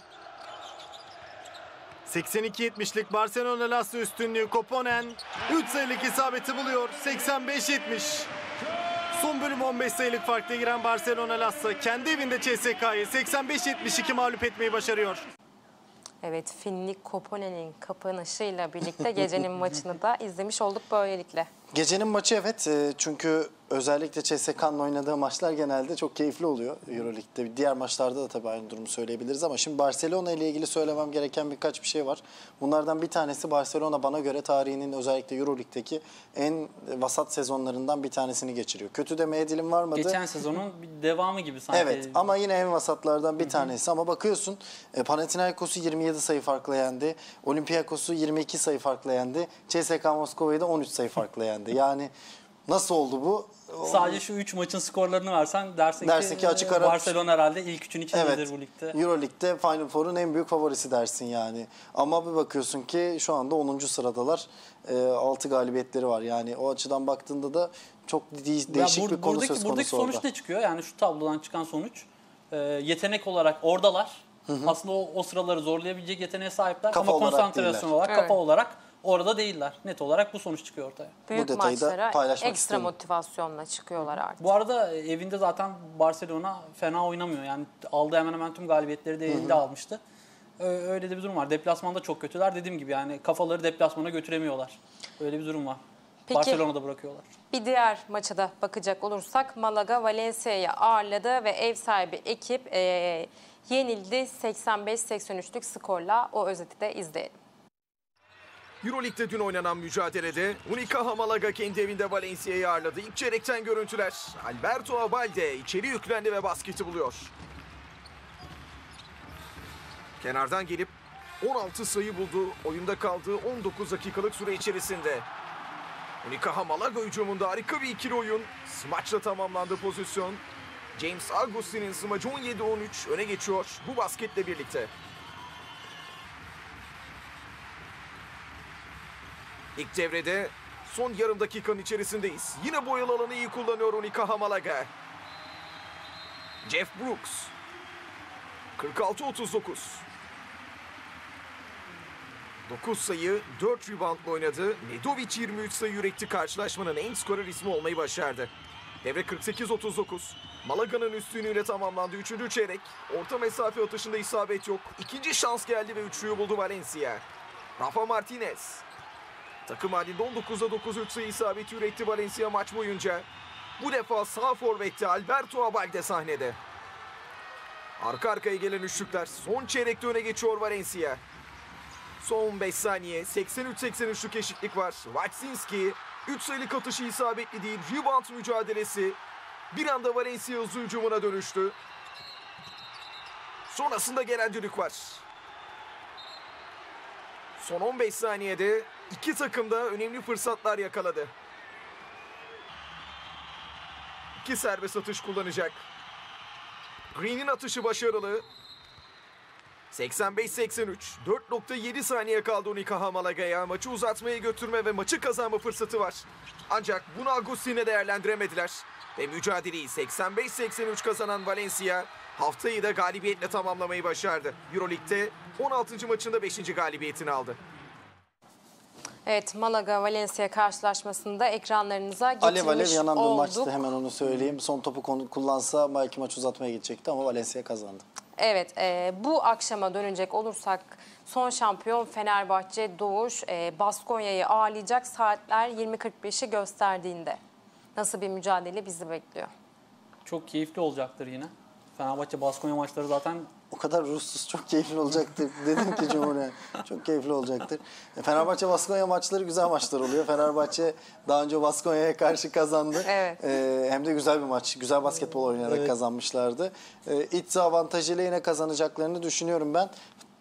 seksen iki yetmişlik Barcelona Lazio üstünlüğü. Koponen üç sayılık isabeti buluyor. seksen beş yetmiş. Son bölüm on beş sayılık farkla giren Barcelona Lazio kendi evinde C S K'yı seksen beş yetmiş iki mağlup etmeyi başarıyor. Evet, Finlik Koponen'in kapanışıyla birlikte gecenin maçını da izlemiş olduk böylelikle. Gecenin maçı evet e, çünkü özellikle C S K'nın oynadığı maçlar genelde çok keyifli oluyor Euroleague'de. Diğer maçlarda da tabii aynı durumu söyleyebiliriz ama şimdi Barcelona ile ilgili söylemem gereken birkaç bir şey var. Bunlardan bir tanesi Barcelona bana göre tarihinin özellikle Euroleague'deki en vasat sezonlarından bir tanesini geçiriyor. Kötü demeye dilim varmadı. Geçen sezonun bir devamı gibi sanki. Evet ama yine en vasatlardan bir tanesi ama bakıyorsun e, Panathinaikos'u yirmi yedi sayı farkla yendi. Olympiakos'u yirmi iki sayı farkla yendi. C S K Moskova'yı da on üç sayı farkla yendi. Yani nasıl oldu bu? Sadece şu üç maçın skorlarını versen dersin, dersin ki, ki açık ara Barcelona herhalde ilk üçün içindedir evet, bu ligde. Euroleague'de Final Four'un en büyük favorisi dersin yani. Ama bir bakıyorsun ki şu anda onuncu sıradalar. E, altı galibiyetleri var. Yani o açıdan baktığında da çok de- değişik bur- bir konu buradaki, söz buradaki konusu sonuç orada. ne çıkıyor? Yani şu tablodan çıkan sonuç e, yetenek olarak oradalar. Hı hı. Aslında o, o sıraları zorlayabilecek yeteneğe sahipler Kafa ama olarak konsantrasyon değiller. olarak, Evet. kafa olarak orada değiller. Net olarak bu sonuç çıkıyor ortaya. Büyük detayı da maçlara paylaşmak ekstra istedim. motivasyonla çıkıyorlar artık. Bu arada evinde zaten Barcelona fena oynamıyor. Yani aldığı hemen hemen tüm galibiyetleri de elinde almıştı. Ö- Öyle de bir durum var. Deplasmanda çok kötüler. Dediğim gibi yani kafaları deplasmana götüremiyorlar. Öyle bir durum var. Peki. Barcelona'da bırakıyorlar. Bir diğer maça da bakacak olursak Malaga Valencia'yı ağırladı ve ev sahibi ekip e, yenildi seksen beş seksen üçlük skorla. O özeti de izleyelim. Euroleague'de dün oynanan mücadelede Unicaja Malaga kendi evinde Valencia'yı ağırladı. İlk çeyrekten görüntüler. Alberto Abalde içeri yüklendi ve basketi buluyor. Kenardan gelip on altı sayı buldu. Oyunda kaldığı on dokuz dakikalık süre içerisinde. Unicaja Malaga hücumunda harika bir ikili oyun. Smaçla tamamlandı pozisyon. James Augustin'in smacı on yedi on üç öne geçiyor bu basketle birlikte. İlk devrede son yarım dakikanın içerisindeyiz. Yine boyalı alanı iyi kullanıyor Unicaja Malaga. Jeff Brooks. kırk altı otuz dokuz. dokuz sayı, dört reboundla oynadı. Nedovic yirmi üç sayı üretti. Karşılaşmanın en skorer ismi olmayı başardı. Devre kırk sekiz otuz dokuz. Malaga'nın üstünlüğüyle tamamlandı. Üçüncü çeyrek. Orta mesafe atışında isabet yok. İkinci şans geldi ve üçlüyü buldu Valencia. Rafa Martinez. Takım halinde on dokuzda dokuz üç sayı isabeti üretti Valencia maç boyunca. Bu defa sağ forvette Alberto Abalde sahnede. Arka arkaya gelen üçlükler. Son çeyrekte öne geçiyor Valencia. Son beş saniye. seksen üç seksen üçlük eşitlik var. Watsinski üç sayılık atışı isabetli değil. Rebound mücadelesi. Bir anda Valencia hızlı hücumuna dönüştü. Sonrasında gelen düdük var. Son on beş saniyede iki takım da önemli fırsatlar yakaladı. İki serbest atış kullanacak. Green'in atışı başarılı. seksen beş seksen üç. dört nokta yedi saniye kaldı Unicaja Malaga'ya. Maçı uzatmaya götürme ve maçı kazanma fırsatı var. Ancak bunu Agustin'e değerlendiremediler. Ve mücadeleyi seksen beş seksen üç kazanan Valencia haftayı da galibiyetle tamamlamayı başardı. Euroleague'de on altıncı maçında beşinci galibiyetini aldı. Evet, Malaga Valencia karşılaşmasında ekranlarınıza getirmiş Alev alev yanan bir olduk. maçtı, hemen onu söyleyeyim. Son topu konu- kullansa belki maç uzatmaya gidecekti ama Valencia kazandı. Evet, e, bu akşama dönecek olursak son şampiyon Fenerbahçe Doğuş e, Baskonya'yı ağırlayacak saatler yirmi kırk beşi gösterdiğinde. Nasıl bir mücadele bizi bekliyor? Çok keyifli olacaktır yine. Fenerbahçe Baskonya maçları zaten O kadar ruhsuz, çok keyifli olacaktır. Dedim ki Cumhuriyet, çok keyifli olacaktır. E, Fenerbahçe Baskonya maçları güzel maçlar oluyor. Fenerbahçe daha önce Baskonya'ya karşı kazandı. Evet. E, hem de güzel bir maç. Güzel basketbol oynayarak Evet. kazanmışlardı. E, iç saha avantajıyla yine kazanacaklarını düşünüyorum ben.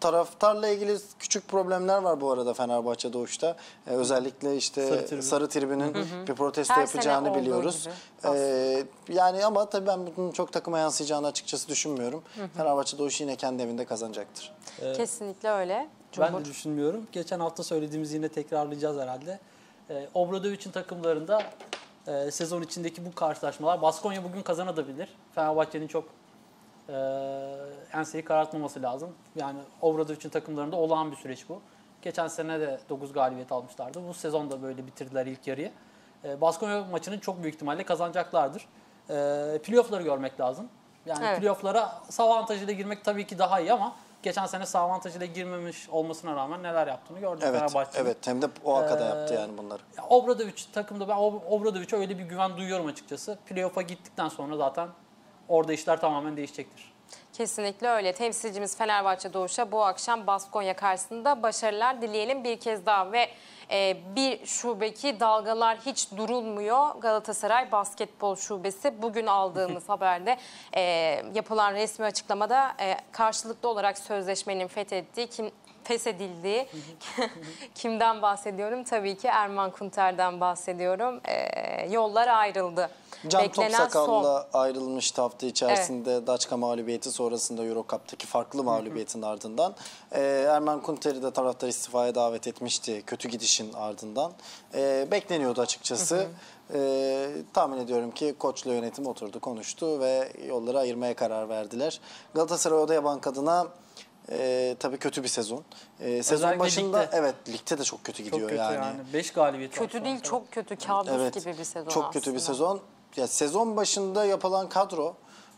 taraftarla ilgili küçük problemler var bu arada Fenerbahçe Doğuş'ta. Ee, özellikle işte Sarı tribün. sarı tribünün hı hı. bir protesto Her yapacağını sene olduğu biliyoruz. gibi Ee, yani ama tabii ben bunun çok takıma yansıyacağını açıkçası düşünmüyorum. Hı hı. Fenerbahçe Doğuş yine kendi evinde kazanacaktır. Kesinlikle öyle. Ben Cumhur. de düşünmüyorum. Geçen hafta söylediğimizi yine tekrarlayacağız herhalde. Ee, Obradovic'in takımlarında e, sezon içindeki bu karşılaşmalar, Baskonya bugün kazanabilir. Fenerbahçe'nin çok e, enseyi karartmaması lazım. Yani Obradovic'in takımlarında olağan bir süreç bu. Geçen sene de dokuz galibiyet almışlardı. Bu sezon da böyle bitirdiler ilk yarıyı. E, Baskonya maçının çok büyük ihtimalle kazanacaklardır. E, playoff'ları görmek lazım. Yani Evet. playoff'lara saha avantajıyla girmek tabii ki daha iyi ama geçen sene saha avantajıyla girmemiş olmasına rağmen neler yaptığını gördük Evet, Fenerbahçe'nin. evet. Hem de o hakada Ee, yaptı yani bunları. Ya Obradovic takımda ben Ob- Obradovic'e öyle bir güven duyuyorum açıkçası. Playoff'a gittikten sonra zaten orada işler tamamen değişecektir. Kesinlikle öyle. Temsilcimiz Fenerbahçe Doğuş'a bu akşam Baskonya karşısında başarılar dileyelim bir kez daha ve e, bir şubeki dalgalar hiç durulmuyor. Galatasaray Basketbol Şubesi bugün aldığımız haberde e, yapılan resmi açıklamada e, karşılıklı olarak sözleşmenin fethettiği kim feshedildiği kimden bahsediyorum? Tabii ki Erman Kunter'den bahsediyorum. E, yollar ayrıldı. Can Beklenen Topsakal'la ayrılmıştı hafta içerisinde Daçka mağlubiyeti sonrasında Euro Cup'taki farklı mağlubiyetin ardından. Ee, Erman Kunter'i de taraftar istifaya davet etmişti kötü gidişin ardından. Ee, bekleniyordu açıkçası. Hı hı. Ee, tahmin ediyorum ki koçla yönetim oturdu, konuştu ve yolları ayırmaya karar verdiler. Galatasaray Odeabank adına Ee, tabii kötü bir sezon. Ee, sezon Özellikle başında ligde. evet ligde de çok kötü gidiyor Çok kötü yani. yani. beş galibiyet var Kötü şu değil, an. çok kötü. Kabus Evet, gibi bir sezon çok aslında. kötü bir sezon. Ya sezon başında yapılan kadro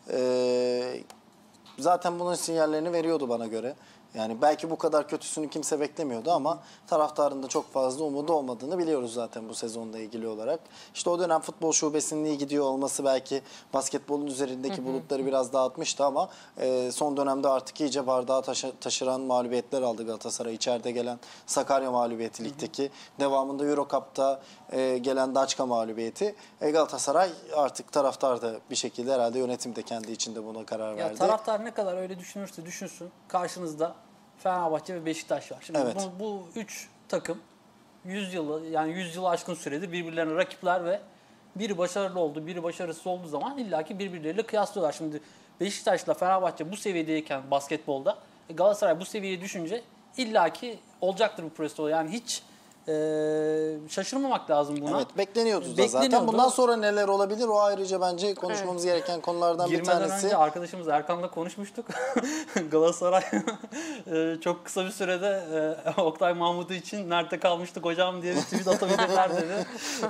e, zaten bunun sinyallerini veriyordu bana göre. Yani belki bu kadar kötüsünü kimse beklemiyordu ama taraftarın da çok fazla umudu olmadığını biliyoruz zaten bu sezonla ilgili olarak. İşte o dönem futbol şubesinin iyi gidiyor olması belki basketbolun üzerindeki bulutları biraz dağıtmıştı ama e, son dönemde artık iyice bardağı taşı, taşıran mağlubiyetler aldı Galatasaray. İçeride gelen Sakarya mağlubiyeti ligdeki, devamında Euro Cup'ta e, gelen Daçka mağlubiyeti. E, Galatasaray artık taraftar da bir şekilde herhalde yönetim de kendi içinde buna karar Ya verdi. taraftar ne kadar öyle düşünürse düşünsün karşınızda Fenerbahçe ve Beşiktaş var. Şimdi Evet. bu, bu üç takım yüz yılı yani yüz yılı aşkın süredir birbirlerine rakipler ve biri başarılı oldu, biri başarısız olduğu zaman illaki birbirleriyle kıyaslıyorlar. Şimdi Beşiktaş'la Fenerbahçe bu seviyedeyken basketbolda Galatasaray bu seviyeye düşünce illaki olacaktır bu protesto. Yani hiç e, şaşırmamak lazım buna. Evet, bekleniyordu da Bekleniyordu. zaten. Bundan sonra neler olabilir o ayrıca bence konuşmamız gereken konulardan bir Girmeden tanesi. önce arkadaşımız Erkan'la konuşmuştuk. Galatasaray e, çok kısa bir sürede e, Oktay Mahmut'u için nerede kalmıştık hocam diye bir tweet atabilirler dedi.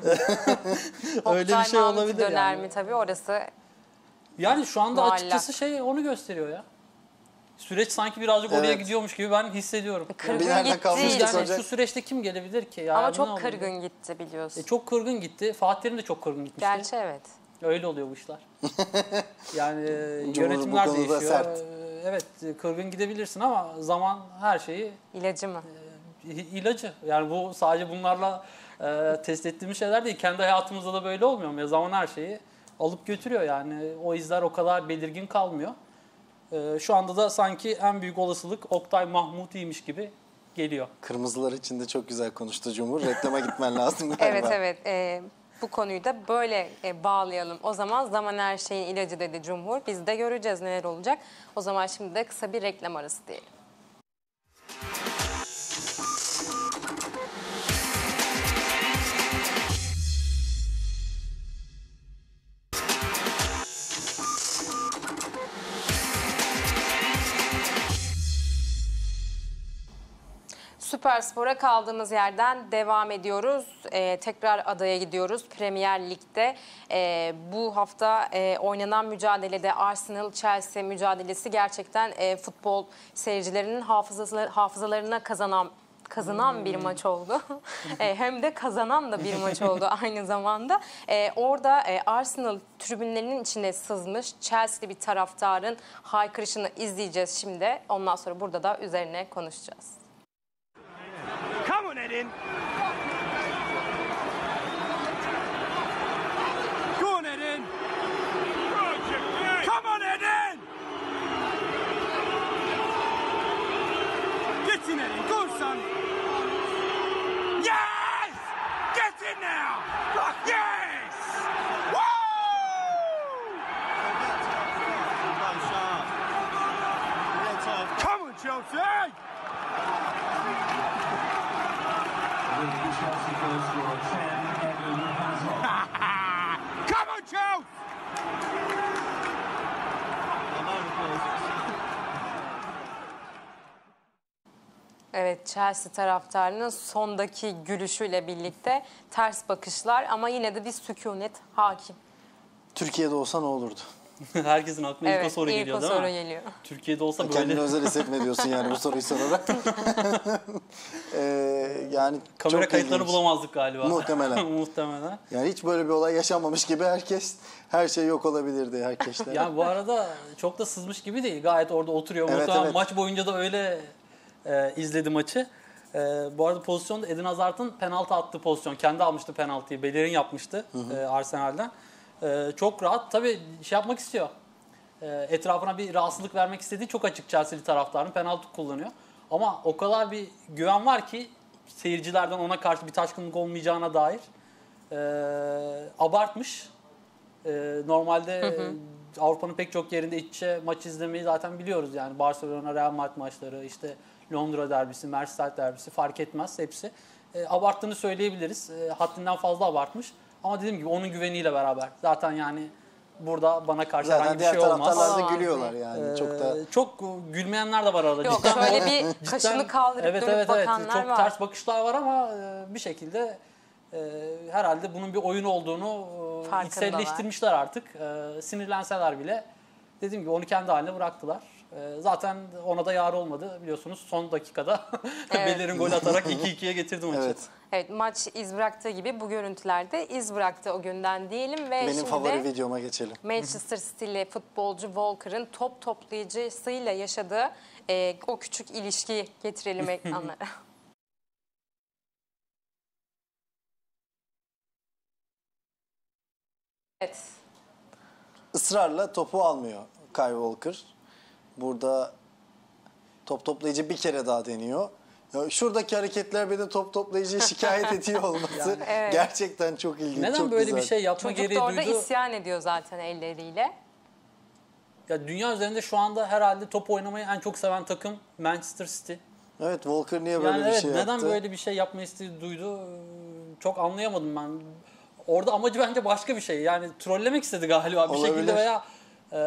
Öyle bir şey Mahmut olabilir döner yani. mi tabii orası. Yani şu anda Muallak. açıkçası şey onu gösteriyor ya. Süreç sanki birazcık oraya Evet. gidiyormuş gibi ben hissediyorum. Kırgın Bir nerede gitti. kalmıştık Yani hocam? şu süreçte kim gelebilir ki? Ya, Ama ne çok olur? kırgın gitti biliyorsun. E, çok kırgın gitti. Fatih Terim de çok kırgın gitmişti. Gerçi evet. Öyle oluyor bu işler. Yani e, Cumhur bu yönetimler konuda değişiyor. sert. E, Evet kırgın gidebilirsin ama zaman her şeyi İlacı mı? e, ilacı. Yani bu sadece bunlarla e, test ettiğimiz şeyler değil. Kendi hayatımızda da böyle olmuyor mu? Ya, zaman her şeyi alıp götürüyor yani. O izler o kadar belirgin kalmıyor. E, şu anda da sanki en büyük olasılık Oktay Mahmuti'ymiş gibi geliyor. Kırmızılar için de çok güzel konuştu Cumhur. Reklama gitmen lazım galiba. Evet evet. Ee, bu konuyu da böyle e, bağlayalım. O zaman zaman her şeyin ilacı dedi Cumhur. Biz de göreceğiz neler olacak. O zaman şimdi de kısa bir reklam arası diyelim. Süperspor'a kaldığımız yerden devam ediyoruz. Ee, tekrar adaya gidiyoruz. Premier Lig'de e, bu hafta e, oynanan mücadelede Arsenal-Chelsea mücadelesi gerçekten e, futbol seyircilerinin hafızası, hafızalarına kazanan kazanan bir maç oldu. e, hem de kazanan da bir maç oldu aynı zamanda. E, orada e, Arsenal tribünlerinin içine sızmış Chelsea'li bir taraftarın haykırışını izleyeceğiz şimdi. Ondan sonra burada da üzerine konuşacağız. Come on, Eden. Go on, Eden. Come on, Eden. son. Yes! Get in now! Yes! Woo! Come on, Chelsea! Come on, Chelsea! Evet, Chelsea taraftarının sondaki gülüşüyle birlikte ters bakışlar ama yine de bir sükunet hakim. Türkiye'de olsa ne olurdu? Herkesin aklına ilk o Evet, soru ilk geliyor o değil soru mi? geliyor. Türkiye'de olsa Kendini böyle özel hissetme diyorsun yani bu soruyu sorarak. Ee, yani kamera çok kayıtlarını ilginç. bulamazdık galiba. Muhtemelen. Muhtemelen. Yani hiç böyle bir olay yaşanmamış gibi herkes, her şey yok olabilirdi herkeste. Yani bu arada çok da sızmış gibi değil. Gayet orada oturuyor. Evet, Muhtemelen evet. maç boyunca da öyle e, izledi maçı. E, bu arada pozisyonda Eden Hazard'ın penaltı attığı pozisyon. Kendi almıştı penaltıyı. Bellerin yapmıştı e, Arsenal'den. E, çok rahat. Tabii şey yapmak istiyor. E, etrafına bir rahatsızlık vermek istediği çok açık Chelsea'li taraftarın. Penaltı kullanıyor. Ama o kadar bir güven var ki seyircilerden ona karşı bir taşkınlık olmayacağına dair. E, abartmış. E, normalde hı hı. Avrupa'nın pek çok yerinde iç içe maç izlemeyi zaten biliyoruz. Yani Barcelona, Real Madrid maçları, işte Londra derbisi, Merseyside derbisi fark etmez hepsi. E, abarttığını söyleyebiliriz. E, haddinden fazla abartmış. Ama dediğim gibi onun güveniyle beraber. Zaten yani burada bana karşı Zaten herhangi bir diğer şey olmaz. taraftarlar da Olmaz. gülüyorlar yani. Ee, çok da çok gülmeyenler de var arada. Yok, Cidden şöyle o- bir cidden- kaşını kaldırıp evet, dönüp evet, evet. bakanlar Çok var. ters bakışlar var ama e, bir şekilde e, herhalde bunun bir oyun olduğunu e, Farkındalar. içselleştirmişler artık. E, sinirlenseler bile dediğim gibi onu kendi haline bıraktılar. E, zaten ona da yar olmadı biliyorsunuz. Son dakikada Evet. Bellerin gol atarak iki ikiye getirdi maçı. evet. Evet, maç iz bıraktığı gibi bu görüntülerde iz bıraktı o günden diyelim ve Benim şimdi favori de videoma geçelim. Manchester City'li futbolcu Walker'ın top toplayıcısıyla yaşadığı e, o küçük ilişkiyi getirelim ekranlara. Evet. Israrla topu almıyor Kyle Walker. Burada top toplayıcı bir kere daha deniyor. Ya şuradaki hareketler bir de top toplayıcıya şikayet ediyor olması evet. gerçekten çok ilginç. Neden çok böyle güzel. bir şey yapma Çocuk gereği da orada duydu? isyan ediyor zaten elleriyle. Ya dünya üzerinde şu anda herhalde top oynamayı en çok seven takım Manchester City. Evet, Walker niye böyle Yani bir evet, şey neden yaptı? böyle bir şey yapma isteği duydu çok anlayamadım ben. Orada amacı bence başka bir şey. Yani trollemek istedi galiba bir Olabilir. şekilde veya e,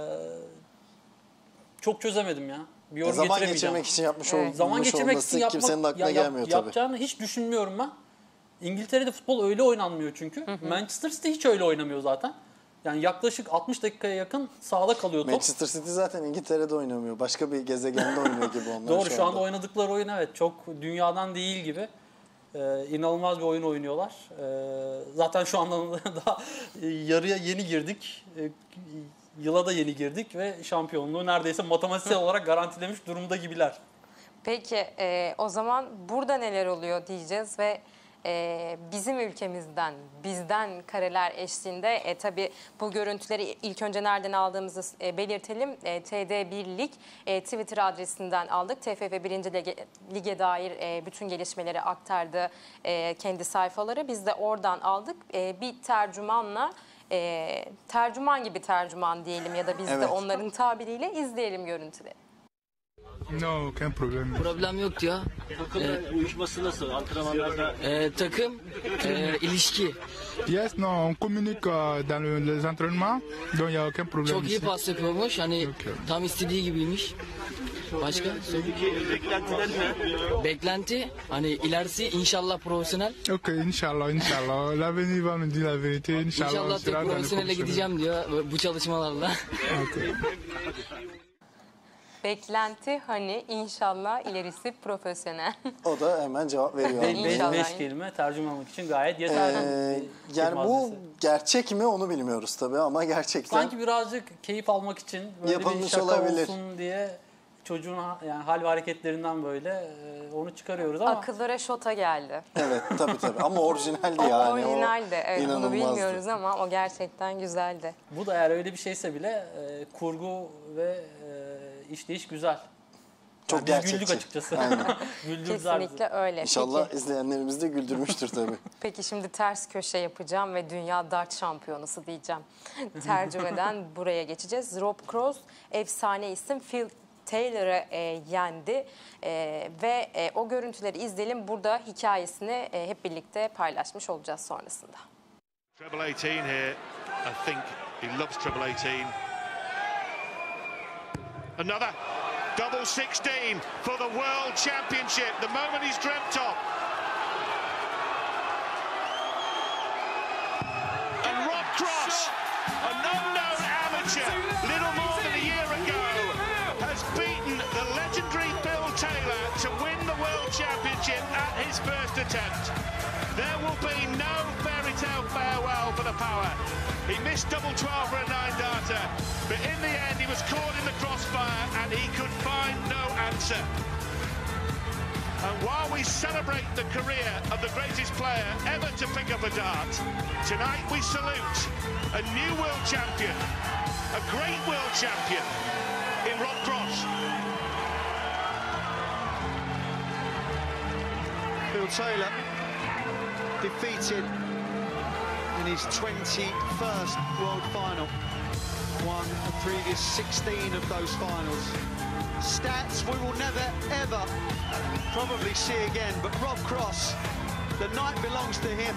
çok çözemedim ya. Bir Ya yorum zaman getiremeyeceğim. geçirmek için yapmış Evet. olmuş Zaman geçirmek olması için yapmak, kimsenin de aklına ya, yap- gelmiyor tabii. yapacağını hiç düşünmüyorum ben. İngiltere'de futbol öyle oynanmıyor çünkü. Manchester City hiç öyle oynamıyor zaten. Yani yaklaşık altmış dakikaya yakın sahada kalıyor top. Manchester City zaten İngiltere'de oynamıyor. Başka bir gezegende oynuyor gibi onlar Doğru, şu şu anda. anda oynadıkları oyun evet çok dünyadan değil gibi. Ee, inanılmaz bir oyun oynuyorlar. Ee, zaten şu anda daha yarıya yeni girdik. Ee, yıla da yeni girdik ve şampiyonluğu neredeyse matematiksel olarak garantilemiş durumda gibiler. Peki e, o zaman burada neler oluyor diyeceğiz ve e, bizim ülkemizden, bizden kareler eşliğinde e, tabii bu görüntüleri ilk önce nereden aldığımızı e, belirtelim. E, T D bir Lig e, Twitter adresinden aldık. T F F birinci Lige, Lig'e dair e, bütün gelişmeleri aktardı e, kendi sayfaları. Biz de oradan aldık. E, bir tercümanla e, tercüman gibi tercüman diyelim ya da biz de Evet. onların tabiriyle izleyelim görüntüleri. No, aucun problème. Problem yok ya. Takım uyuşması nasıl? Antrenmanlarda Ee, takım, e, ilişki. Yes, non, on communique euh, dans le- les entraînements, donc il n'y a aucun problème Çok iyi ici. pas yapıyormuş. Hani Okey. tam istediği gibiymiş. Başka? Söyle. peki beklentiler ne? Beklenti, hani ilerisi inşallah profesyonel. Ok, Inch'Allah, Inch'Allah. L'avenir va nous dire la vérité. Inch'Allah, on İnşallah sera tek dans les profesyonele professionnels. gideceğim diyor bu çalışmalarla. Ok. Beklenti hani inşallah ilerisi profesyonel. O da hemen cevap veriyor. Be- anlayın. be- İnşallah. beş kelime tercüme olmak için gayet yeterli. Ee, bir yani kelime bu hazinesi. gerçek mi onu bilmiyoruz tabii ama gerçekten Sanki birazcık keyif almak için böyle bir Yapılmış şaka olabilir. olsun diye çocuğun ha- yani hal ve hareketlerinden böyle e, onu çıkarıyoruz ama Akıllara şota geldi. evet tabii tabii ama orijinaldi O yani. orijinaldi. Evet, bunu inanılmazdı. bilmiyoruz ama o gerçekten güzeldi. bu da eğer öyle bir şeyse bile e, kurgu ve e, işleyiş güzel. Çok Biz gerçekçi. güldük açıkçası. Aynen. Güldürdüler bizi. Kesinlikle öyle. İnşallah Peki, izleyenlerimiz de güldürmüştür tabii. peki şimdi ters köşe yapacağım ve dünya dart şampiyonusu diyeceğim. Tercümeden buraya geçeceğiz. Rob Cross efsane isim Phil Taylor'ı e, yendi E, ve e, o görüntüleri izleyelim. Burada hikayesini e, hep birlikte paylaşmış olacağız sonrasında. Treble eighteen here. I think he loves treble eighteen. Another double sixteen for the World Championship. The moment he's dreamt of. And Rob Cross, an unknown amateur, little more than a year ago, has beaten the legendary Phil Taylor to win the World Championship at his first attempt. There will be no fairy tale farewell for the power. He missed double twelve for a nine-darter, but in the end he was caught in the crossfire and he could find no answer. And while we celebrate the career of the greatest player ever to pick up a dart, tonight we salute a new world champion, a great world champion in Rob Cross. Phil Taylor defeated in his twenty-first World Final, won the previous sixteen of those finals. Stats we will never ever probably see again, but Rob Cross, the night belongs to him.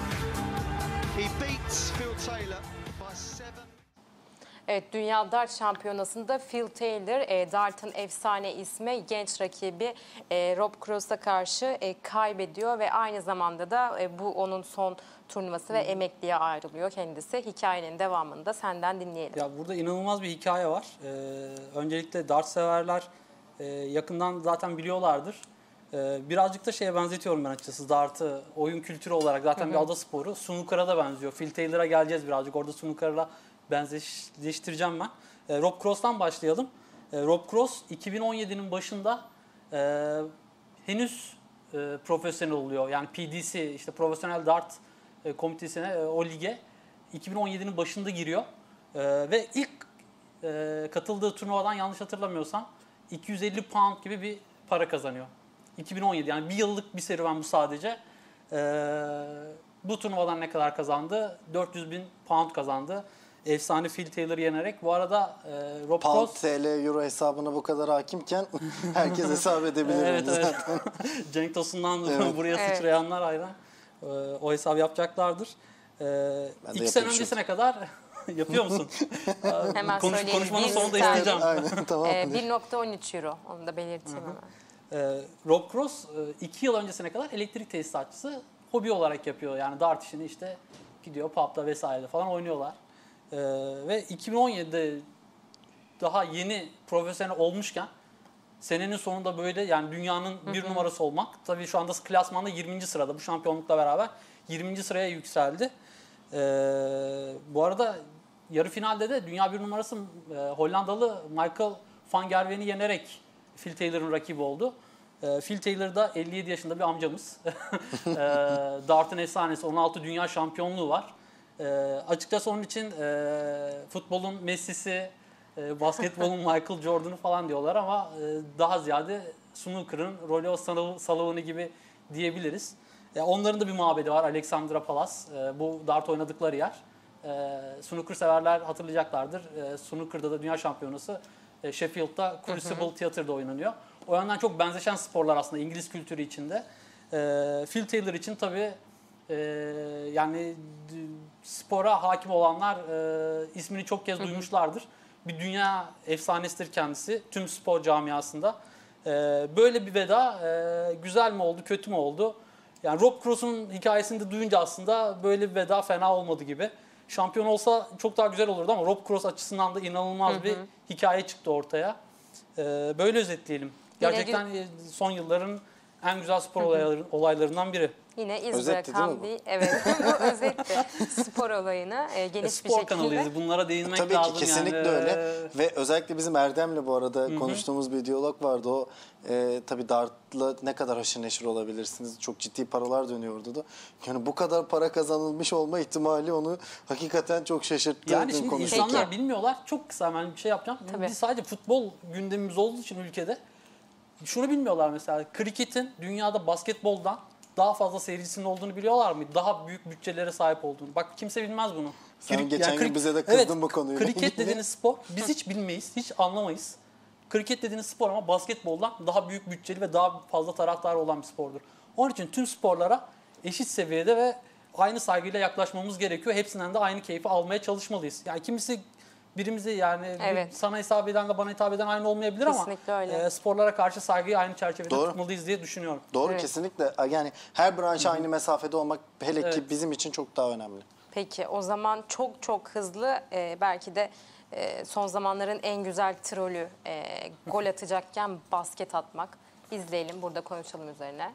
He beats Phil Taylor by seven. Evet, Dünya Dart Şampiyonası'nda Phil Taylor, e, Dart'ın efsane ismi, genç rakibi e, Rob Cross'a karşı e, kaybediyor ve aynı zamanda da e, bu onun son turnuvası ve emekliye ayrılıyor kendisi. Hikayenin devamını da senden dinleyelim. Ya burada inanılmaz bir hikaye var. Ee, öncelikle dart severler e, yakından zaten biliyorlardır. Ee, birazcık da şeye benzetiyorum ben açıkçası dartı oyun kültürü olarak zaten hı hı. bir ada sporu. Snooker'a da benziyor. Phil Taylor'a geleceğiz birazcık. Orada snooker'la benzeştireceğim ben. Ee, Rob Cross'tan başlayalım. Ee, Rob Cross iki bin on yedinin başında e, henüz e, profesyonel oluyor. Yani P D C işte Profesyonel Dart e, Komitesi'ne e, o lige iki bin on yedinin başında giriyor. E, ve ilk e, katıldığı turnuvadan yanlış hatırlamıyorsam iki yüz elli pound gibi bir para kazanıyor. iki bin on yedi yani bir yıllık bir serüven bu sadece. E, bu turnuvadan ne kadar kazandı? dört yüz bin pound kazandı. Efsane Phil Taylor'ı yenerek. Bu arada e, Rob Pound, Cross... T L, Euro hesabına bu kadar hakimken herkes hesap edebilir. Evet, evet. Zaten. Cenk Tosun'dan Evet. buraya Evet. sıçrayanlar aynen. E, o hesap yapacaklardır. E, iki sene öncesine kadar yapıyor musun? Hemen Konuş, söyleyeyim. konuşmanın Bir sonunda sen- isteyeceğim. Aynen, tamam. E, bir nokta on üç euro, onu da belirteyim hemen. E, Rob Cross iki yıl öncesine kadar elektrik tesisatçısı hobi olarak yapıyor. Yani dart işini işte gidiyor pub'da vesaire falan oynuyorlar. Ee, ve iki bin on yedide daha yeni profesyonel olmuşken senenin sonunda böyle yani dünyanın bir hı hı. numarası olmak. Tabii şu anda klasmanda yirminci sırada bu şampiyonlukla beraber yirminci sıraya yükseldi. Ee, bu arada yarı finalde de dünya bir numarası e, Hollandalı Michael van Gerwen'i yenerek Phil Taylor'ın rakibi oldu. E, Phil Taylor da elli yedi yaşında bir amcamız. e, Dart'ın efsanesi on altı dünya şampiyonluğu var. E, açıkçası onun için e, futbolun Messi'si, e, basketbolun Michael Jordan'ı falan diyorlar ama e, daha ziyade snooker'ın Rollo Sullivan'ı gibi diyebiliriz. E, onların da bir mabedi var Alexandra Palace. E, bu dart oynadıkları yer. E, snooker severler hatırlayacaklardır. E, snooker'da da dünya şampiyonası e, Sheffield'da Crucible Theatre'da oynanıyor. O yandan çok benzeşen sporlar aslında İngiliz kültürü içinde. E, Phil Taylor için tabii e, yani spora hakim olanlar e, ismini çok kez duymuşlardır. Bir dünya efsanesidir kendisi tüm spor camiasında. E, böyle bir veda e, güzel mi oldu, kötü mü oldu? Yani Rob Cross'un hikayesini de duyunca aslında böyle bir veda fena olmadı gibi. Şampiyon olsa çok daha güzel olurdu ama Rob Cross açısından da inanılmaz hı hı. bir hikaye çıktı ortaya. E, böyle özetleyelim. Gerçekten son yılların en güzel spor olayları, olaylarından biri. Yine iz Özetti, bırakan bir evet bu özetti spor olayını e, geniş e, bir spor şekilde. kanalıyız. Bunlara değinmek Tabii lazım. ki kesinlikle yani. öyle. Ve özellikle bizim Erdem'le bu arada Hı-hı. konuştuğumuz bir diyalog vardı. O e, tabii dartla ne kadar haşır neşir olabilirsiniz. Çok ciddi paralar dönüyordu da. Yani bu kadar para kazanılmış olma ihtimali onu hakikaten çok şaşırttı. Yani şimdi konuşurken. insanlar bilmiyorlar. Çok kısa hemen bir şey yapacağım. Tabii. Biz sadece futbol gündemimiz olduğu için ülkede şunu bilmiyorlar mesela. Kriketin dünyada basketboldan daha fazla seyircisinin olduğunu biliyorlar mı? Daha büyük bütçelere sahip olduğunu. Bak kimse bilmez bunu. Sen Kri- geçen yani gün kri- bize de kızdın evet, bu konuyla. Kriket dediğiniz spor biz hiç bilmeyiz, hiç anlamayız. Kriket dediğiniz spor ama basketboldan daha büyük bütçeli ve daha fazla taraftarı olan bir spordur. Onun için tüm sporlara eşit seviyede ve aynı saygıyla yaklaşmamız gerekiyor. Hepsinden de aynı keyfi almaya çalışmalıyız. Yani kimisi birimizi yani Evet. sana hitap edenle bana hitap eden aynı olmayabilir Kesinlikle ama öyle. e, sporlara karşı saygıyı aynı çerçevede Doğru. tutmalıyız diye düşünüyorum. Doğru Evet. kesinlikle. Yani her branşa aynı mesafede olmak hele ki Evet. bizim için çok daha önemli. Peki o zaman çok çok hızlı e, belki de e, son zamanların en güzel trolü e, gol atacakken basket atmak. İzleyelim, burada konuşalım üzerine.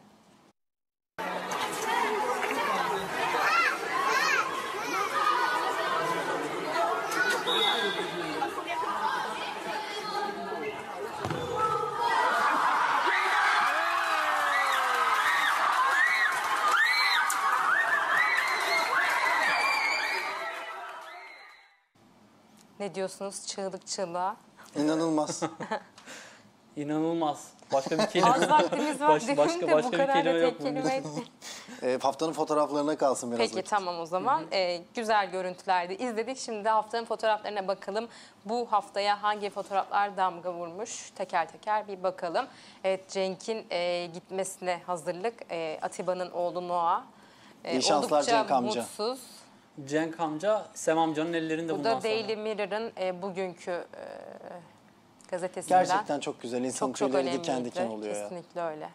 Ne diyorsunuz çığlık çığlığa? İnanılmaz. İnanılmaz. Başka bir kelime. Az vaktimiz var Baş- dedim başka, de başka bu bir kadar da kelime yok tek bunun kelime için. E, haftanın fotoğraflarına kalsın biraz Peki vakit. tamam o zaman. Ee, güzel görüntülerdi. İzledik. Şimdi de haftanın fotoğraflarına bakalım. Bu haftaya hangi fotoğraflar damga vurmuş? Teker teker bir bakalım. Evet, Cenk'in e, gitmesine hazırlık. E, Atiba'nın oğlu Noah. E, İyi şanslar oldukça Cenk amca. mutsuz. Cenk amca, Sem amcanın ellerinde Bu bundan da sonra. Daily Mirror'ın e, bugünkü e, gazetesinden. Gerçekten çok güzel. İnsanın çok çok tüyleri önemliydi. diken diken oluyor ya. Kesinlikle öyle.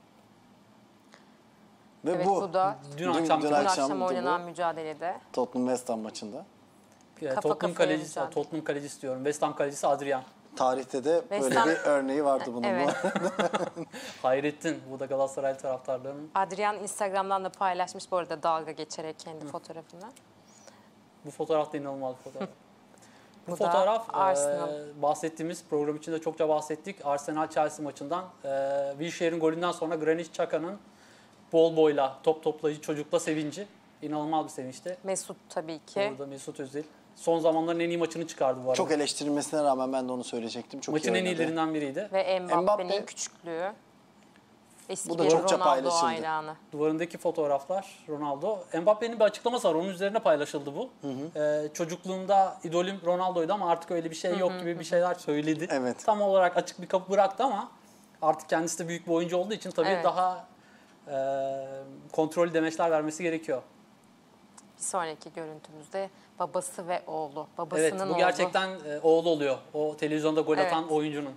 Ve Evet, bu, bu da Dün akşam- dün Dün akşam bu oynanan mücadelede. Tottenham West Ham maçında. Yani Kafa Tottenham kafaya kalecisi, mücadele. Tottenham kalecisi diyorum. West Ham kalecisi Adrian. Tarihte de West böyle Ham- bir örneği vardı bunun. Evet. Hayrettin. Bu da Galatasaray taraftarlarının. Adrian Instagram'dan da paylaşmış bu arada dalga geçerek kendi fotoğrafını. Bu fotoğraf da inanılmaz bir fotoğraf. Bu, Bu da fotoğraf Arsenal. e, bahsettiğimiz program içinde çokça bahsettik. Arsenal-Chelsea maçından e, Wilshere'in golünden sonra Granit Xhaka'nın bol boyla top toplayıcı çocukla sevinci. İnanılmaz bir sevinçti. Mesut tabii ki. Burada Mesut Özil. Son zamanların en iyi maçını çıkardı bu arada. Çok eleştirilmesine rağmen ben de onu söyleyecektim. Çok Maçın iyi en oynadı. iyilerinden biriydi. Ve Mbappe'nin Mbappe- küçüklüğü. Eski Bu da bir çokça Ronaldo paylaşıldı. hayranı. Duvarındaki fotoğraflar Ronaldo. Mbappe'nin bir açıklaması var. Onun üzerine paylaşıldı bu. Ee, çocukluğumda idolüm Ronaldo'ydu ama artık öyle bir şey yok gibi bir şeyler söyledi. Evet. Tam olarak açık bir kapı bıraktı ama artık kendisi de büyük bir oyuncu olduğu için tabii Evet. daha e, kontrollü demeçler vermesi gerekiyor. Bir sonraki görüntümüzde babası ve oğlu. Babasının Evet, bu oğlu. gerçekten e, oğlu oluyor. O televizyonda gol Evet. atan oyuncunun.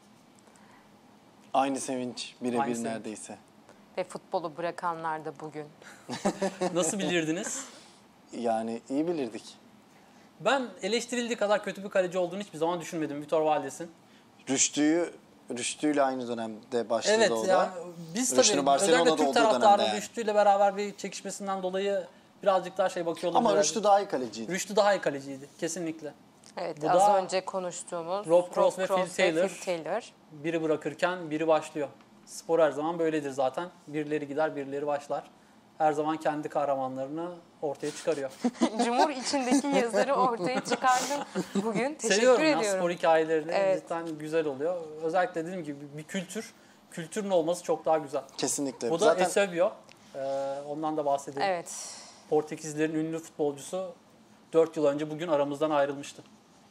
Aynı sevinç Aynı birebir sevinç. neredeyse. Ve futbolu bırakanlar da bugün. Nasıl bilirdiniz? Yani iyi bilirdik. Ben eleştirildiği kadar kötü bir kaleci olduğunu hiçbir zaman düşünmedim Vitor Valdes'in. Rüştü'yü Rüştü'yle aynı dönemde başladı Evet o da. ya biz Rüştü'nün tabii Barcelona'da özellikle Türk olduğu dönemde taraftarı yani. Rüştü ile beraber bir çekişmesinden dolayı birazcık daha şey bakıyor olabilir. Ama Rüştü daha iyi kaleciydi. Rüştü daha iyi kaleciydi kesinlikle. Evet, Bu az da önce konuştuğumuz Rob Cross ve Phil Cross Taylor. Phil Taylor. Biri bırakırken biri başlıyor. Spor her zaman böyledir zaten. Birileri gider birileri başlar. Her zaman kendi kahramanlarını ortaya çıkarıyor. Cumhur içindeki yazıları ortaya çıkardın bugün. Teşekkür Seviyorum ya ediyorum. spor hikayelerini. Evet. Cidden güzel oluyor. Özellikle dediğim gibi bir kültür. Kültürün olması çok daha güzel. Kesinlikle. Bu da Zaten Eusebio. Ee, ondan da bahsedelim. Evet. Portekizlerin ünlü futbolcusu dört yıl önce bugün aramızdan ayrılmıştı.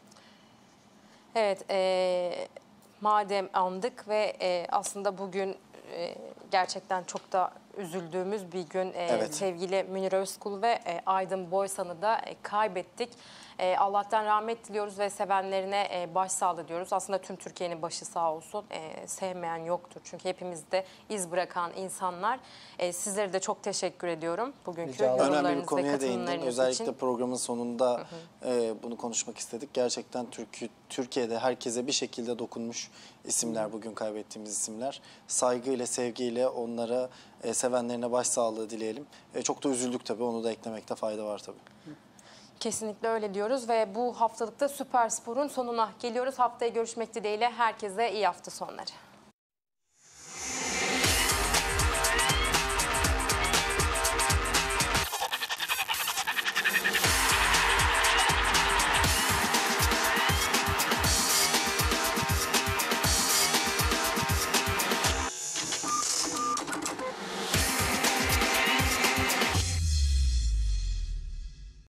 Evet, e, madem andık ve e, aslında bugün e, gerçekten çok da üzüldüğümüz bir gün. E, Evet. Sevgili Münir Özkul ve e, Aydın Boysan'ı da e, kaybettik. E, Allah'tan rahmet diliyoruz ve sevenlerine e, başsağlığı diyoruz. Aslında tüm Türkiye'nin başı sağ olsun. E, sevmeyen yoktur. Çünkü hepimizde iz bırakan insanlar. E, sizlere de çok teşekkür ediyorum. Bugünkü Rica ederim. yorumlarınız önemli bir ve konuya değindin. katılımlarınız Özellikle için. programın sonunda e, bunu konuşmak istedik. Gerçekten Türk, Türkiye'de herkese bir şekilde dokunmuş isimler, bugün kaybettiğimiz isimler. Saygıyla, sevgiyle onlara, e, sevenlerine başsağlığı dileyelim. E, çok da üzüldük tabii. Onu da eklemekte fayda var tabii. Kesinlikle öyle diyoruz ve bu haftalıkta Süper Spor'un sonuna geliyoruz. Haftaya görüşmek dileğiyle herkese iyi hafta sonları.